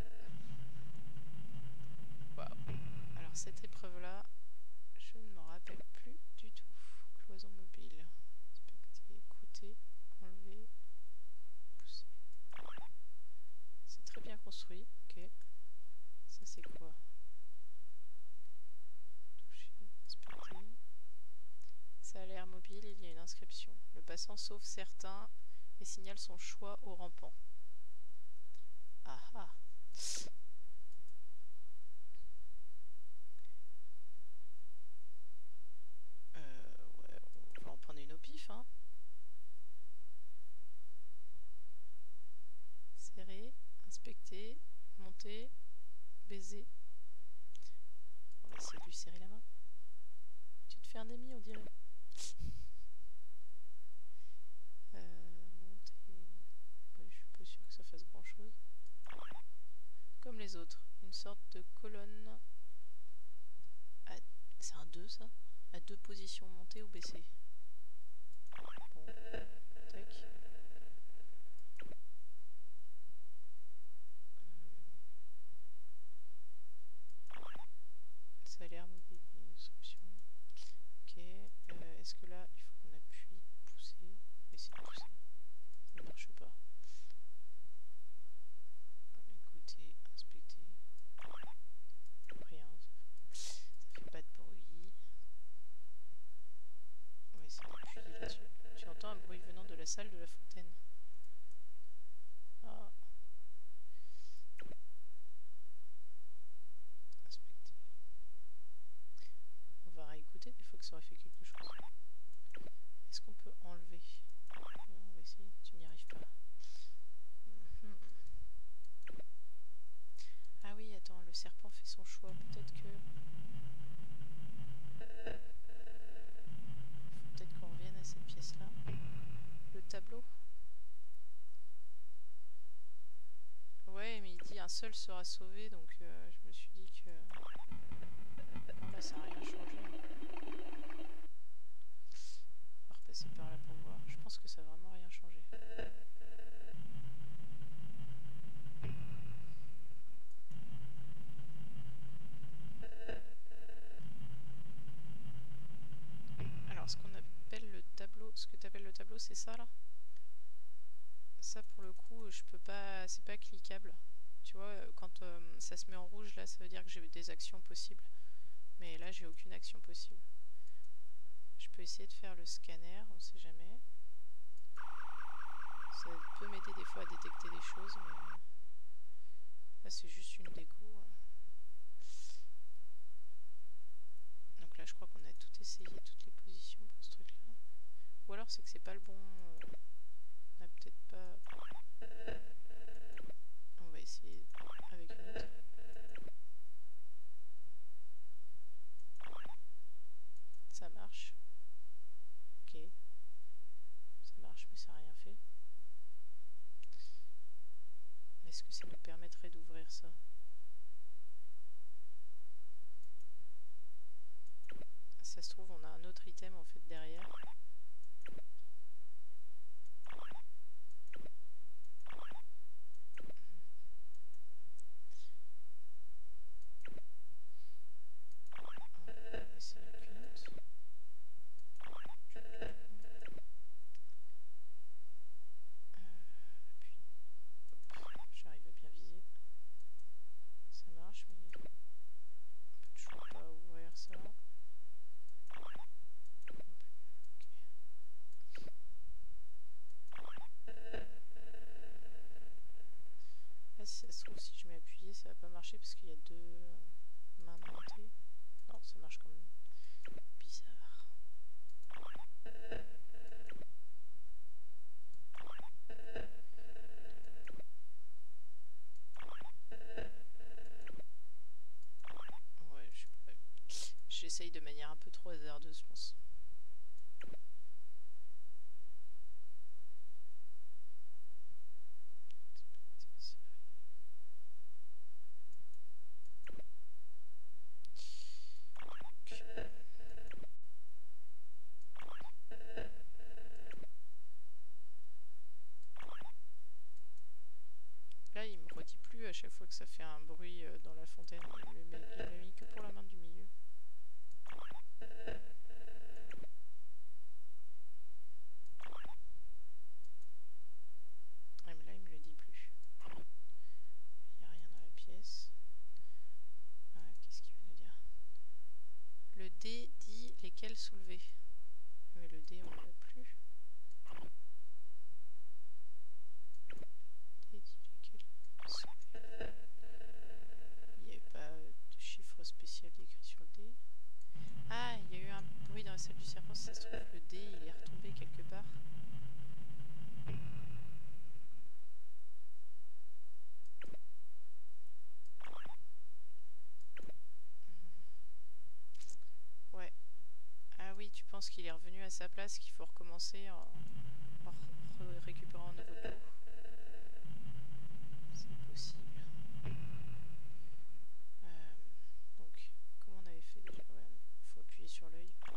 Waouh. Alors cette épreuve-là, je ne m'en rappelle plus du tout. Cloison mobile. Inspecter, écouter, enlever, pousser. C'est très bien construit. Ok. Ça c'est quoi? Toucher, inspecter. Ça a l'air mobile, il y a une inscription. Le passant sauve certains et signale son choix au rampant. Ah ah. Euh, ouais, on va en prendre une au pif, hein. Serrer, inspecter, monter, baiser. On va essayer de lui serrer la main. Tu te fais un ami, on dirait. Euh, monter. Ouais, je suis pas sûre que ça fasse grand chose. Comme les autres, une sorte de colonne. À... C'est un deux ça? À deux positions, monter ou baisser. Bon, tac. Euh... Ça a l'air mobile, il y a une instruction. Ok, euh, est-ce que là il faut qu'on appuie, pousser, essayer de pousser? Ça ne marche pas. Écouter, inspecter. Rien, ça fait pas de bruit. On va essayer d'appuyer là-dessus. Tu salle de la fontaine. Ah. Inspecter. On va réécouter des fois que ça aurait fait quelque chose. Est-ce qu'on peut enlever? On va essayer. Tu n'y arrives pas. Mm-hmm. Ah oui, attends, le serpent fait son choix. Peut-être que... Peut-être qu'on revienne à cette pièce-là. Le tableau. Ouais, mais il dit un seul sera sauvé, donc euh, je me suis dit que... Non, là, ça n'a rien changé. On va repasser par là pour voir. Je pense que ça n'a vraiment rien changé. Alors, ce qu'on appelle le tableau... Ce que tu appelles le tableau, c'est ça, là? Ça, pour le coup, je peux pas... C'est pas cliquable. Tu vois, quand euh, ça se met en rouge, là, ça veut dire que j'ai des actions possibles. Mais là, j'ai aucune action possible. Je peux essayer de faire le scanner, on sait jamais. Ça peut m'aider des fois à détecter des choses, mais... Là, c'est juste une déco. Donc là, je crois qu'on a tout essayé, toutes les positions pour ce truc-là. Ou alors, c'est que c'est pas le bon... On a peut-être pas... On va essayer avec une autre. Ça marche. Ok. Ça marche, mais ça n'a rien fait. Est-ce que ça nous permettrait d'ouvrir ça? Si ça se trouve, on a un autre item en fait derrière. On va essayer avec une autre. J'arrive à bien viser. Ça marche, mais on peut toujours pas ouvrir ça. Non plus. Okay. Là, si ça se trouve, si je mets appuyé, ça va pas marcher parce qu'il y a deux mains de montée. Non, ça marche quand même. Bizarre. Ouais, je sais pas. J'essaye de manière un peu trop hasardeuse, je pense. Là, il me redit plus à chaque fois que ça fait un bruit dans la fontaine. Il me met, il me mis que pour la main du milieu. Ouais, mais là, il me le dit plus. Il n'y a rien dans la pièce. Ah, qu'est-ce qu'il va nous dire? Le dé dit lesquels soulever. Mais le dé, on l'a plus. Le dé dit lesquels soulever. Il n'y avait pas de chiffre spécial écrit sur le dé. Ah, il y a eu un bruit dans la salle du serpent. Si ça se trouve, le dé, il est retombé quelque part. Ouais. Ah oui, tu penses qu'il est revenu à sa place, qu'il faut recommencer en, en re récupérant un nouveau lot? C'est possible. Euh, donc, comment on avait fait déjà? Ouais, faut appuyer sur l'œil. Tac.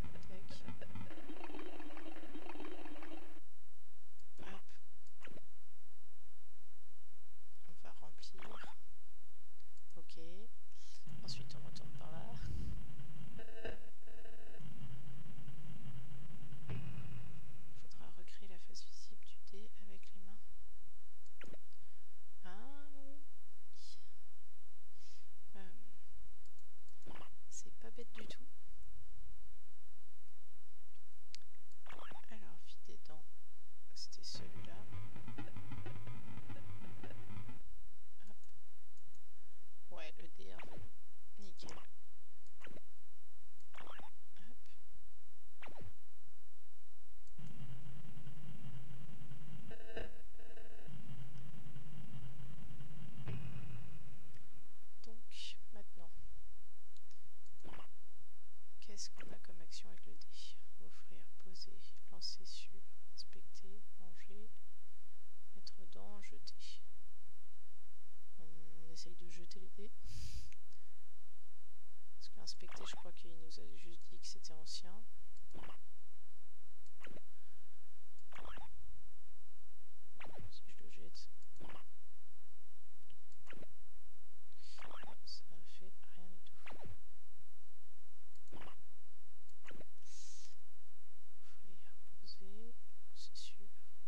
Hop. On va remplir. Ok. Ensuite, on retourne par là. Il faudra recréer la face visible du dé avec les mains. Ah Qu'est-ce qu'on a comme action avec le dé? Offrir, poser, lancer sur, inspecter, manger, mettre dans, jeter. On essaye de jeter les dés. Parce qu'inspecter, je crois qu'il nous a juste dit que c'était ancien. Si je le jette. Ça fait rien du tout. Offrir, poser, c'est sûr.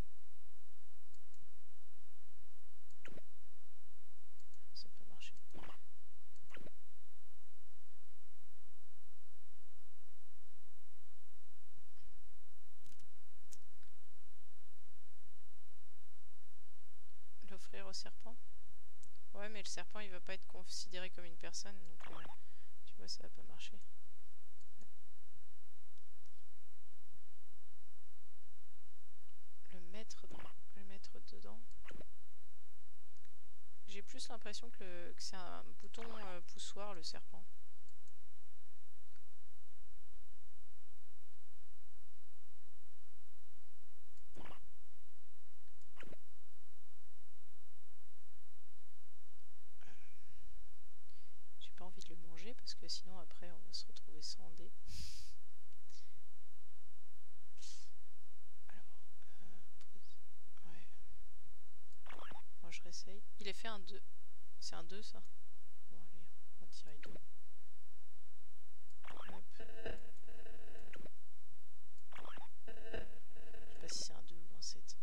Ça peut marcher. L'offrir au serpent? Ouais, mais le serpent il va pas être considéré comme une personne, donc euh, tu vois, ça va pas marcher. Le mettre, le mettre dedans. J'ai plus l'impression que, que c'est un bouton euh, poussoir, le serpent. J'ai pas envie de le manger parce que sinon après on va se retrouver sans dés. Alors, euh, pause. Ouais. Moi je réessaye. Il est fait un deux. C'est un deux ça? Bon allez, on va tirer deux. Hop. Je sais pas si c'est un deux ou un sept.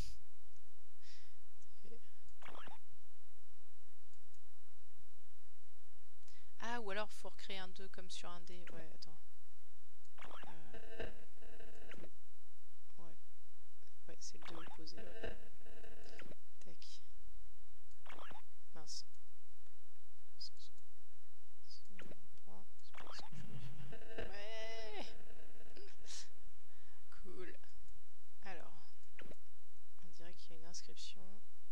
Ah, ou alors faut recréer un deux comme sur un dé. Ouais, attends. Euh... Ouais. Ouais, c'est le deux opposé. Ouais. Tac. Mince. Sinon on prend. C'est pas ce que je voulais faire. Ouais. Cool. Alors. On dirait qu'il y a une inscription.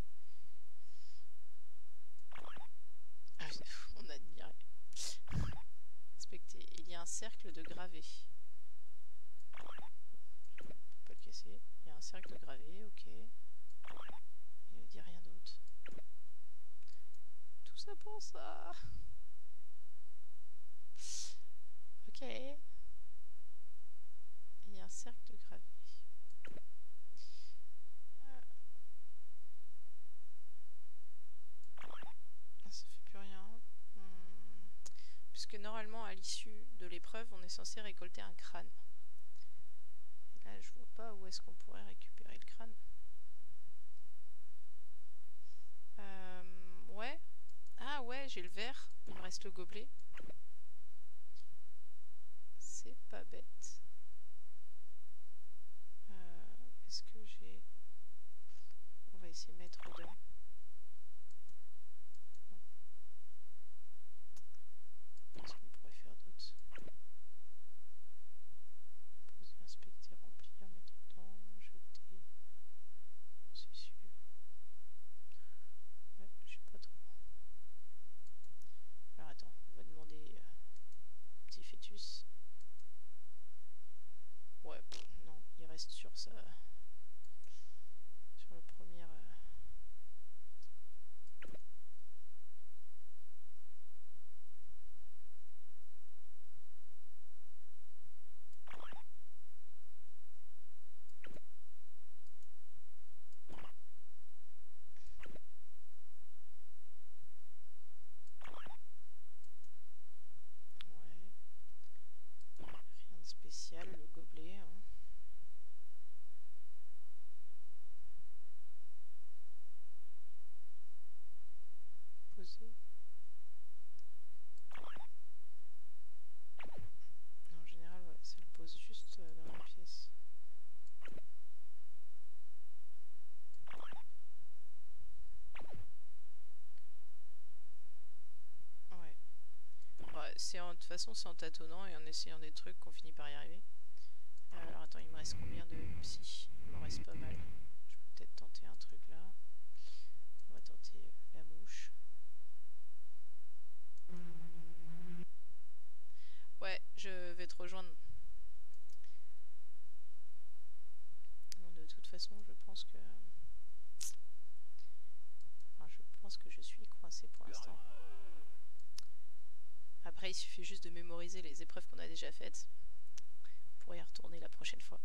Ah, on admirait. Inspecter. Il y a un cercle de gravé. On peut pas le casser. Il y a un cercle de gravé, ok. Il ne dit rien d'autre. Tout ça pour ça. Ok. Il y a un cercle de gravé. Euh... Ça fait plus rien. Hmm. Puisque normalement, à l'issue de l'épreuve, on est censé récolter un crâne. Et là, je vois pas où est-ce qu'on pourrait récupérer le crâne. Euh, ouais. Ah ouais, j'ai le verre. Il me reste le gobelet. C'est pas bête. Euh, est-ce que j'ai... On va essayer de mettre dedans. Qu'est-ce qu'on pourrait faire d'autre? Poser, inspecter, remplir, mettre dedans, jeter. C'est sûr. Ouais, je sais pas trop. Alors attends, on va demander euh, petit fœtus. Ouais, pff, non, il reste sur sa... sur la première... Euh... Ouais. Rien de spécial, le gobelet. Hein. Poser. En général, ouais, ça le pose juste euh, dans la pièce. Ouais. Ouais, c'est en, de toute façon, c'est en tâtonnant et en essayant des trucs qu'on finit par y arriver. Alors attends, il me reste combien de psy? Il me reste pas mal. Je peux peut-être tenter un truc là. On va tenter euh, la mouche. Ouais, je vais trop suffit juste de mémoriser les épreuves qu'on a déjà faites pour y retourner la prochaine fois.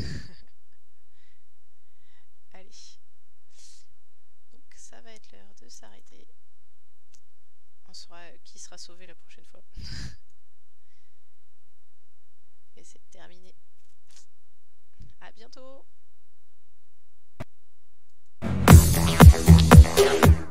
Allez. Donc ça va être l'heure de s'arrêter. On saura qui sera sauvé la prochaine fois. Et c'est terminé. À bientôt.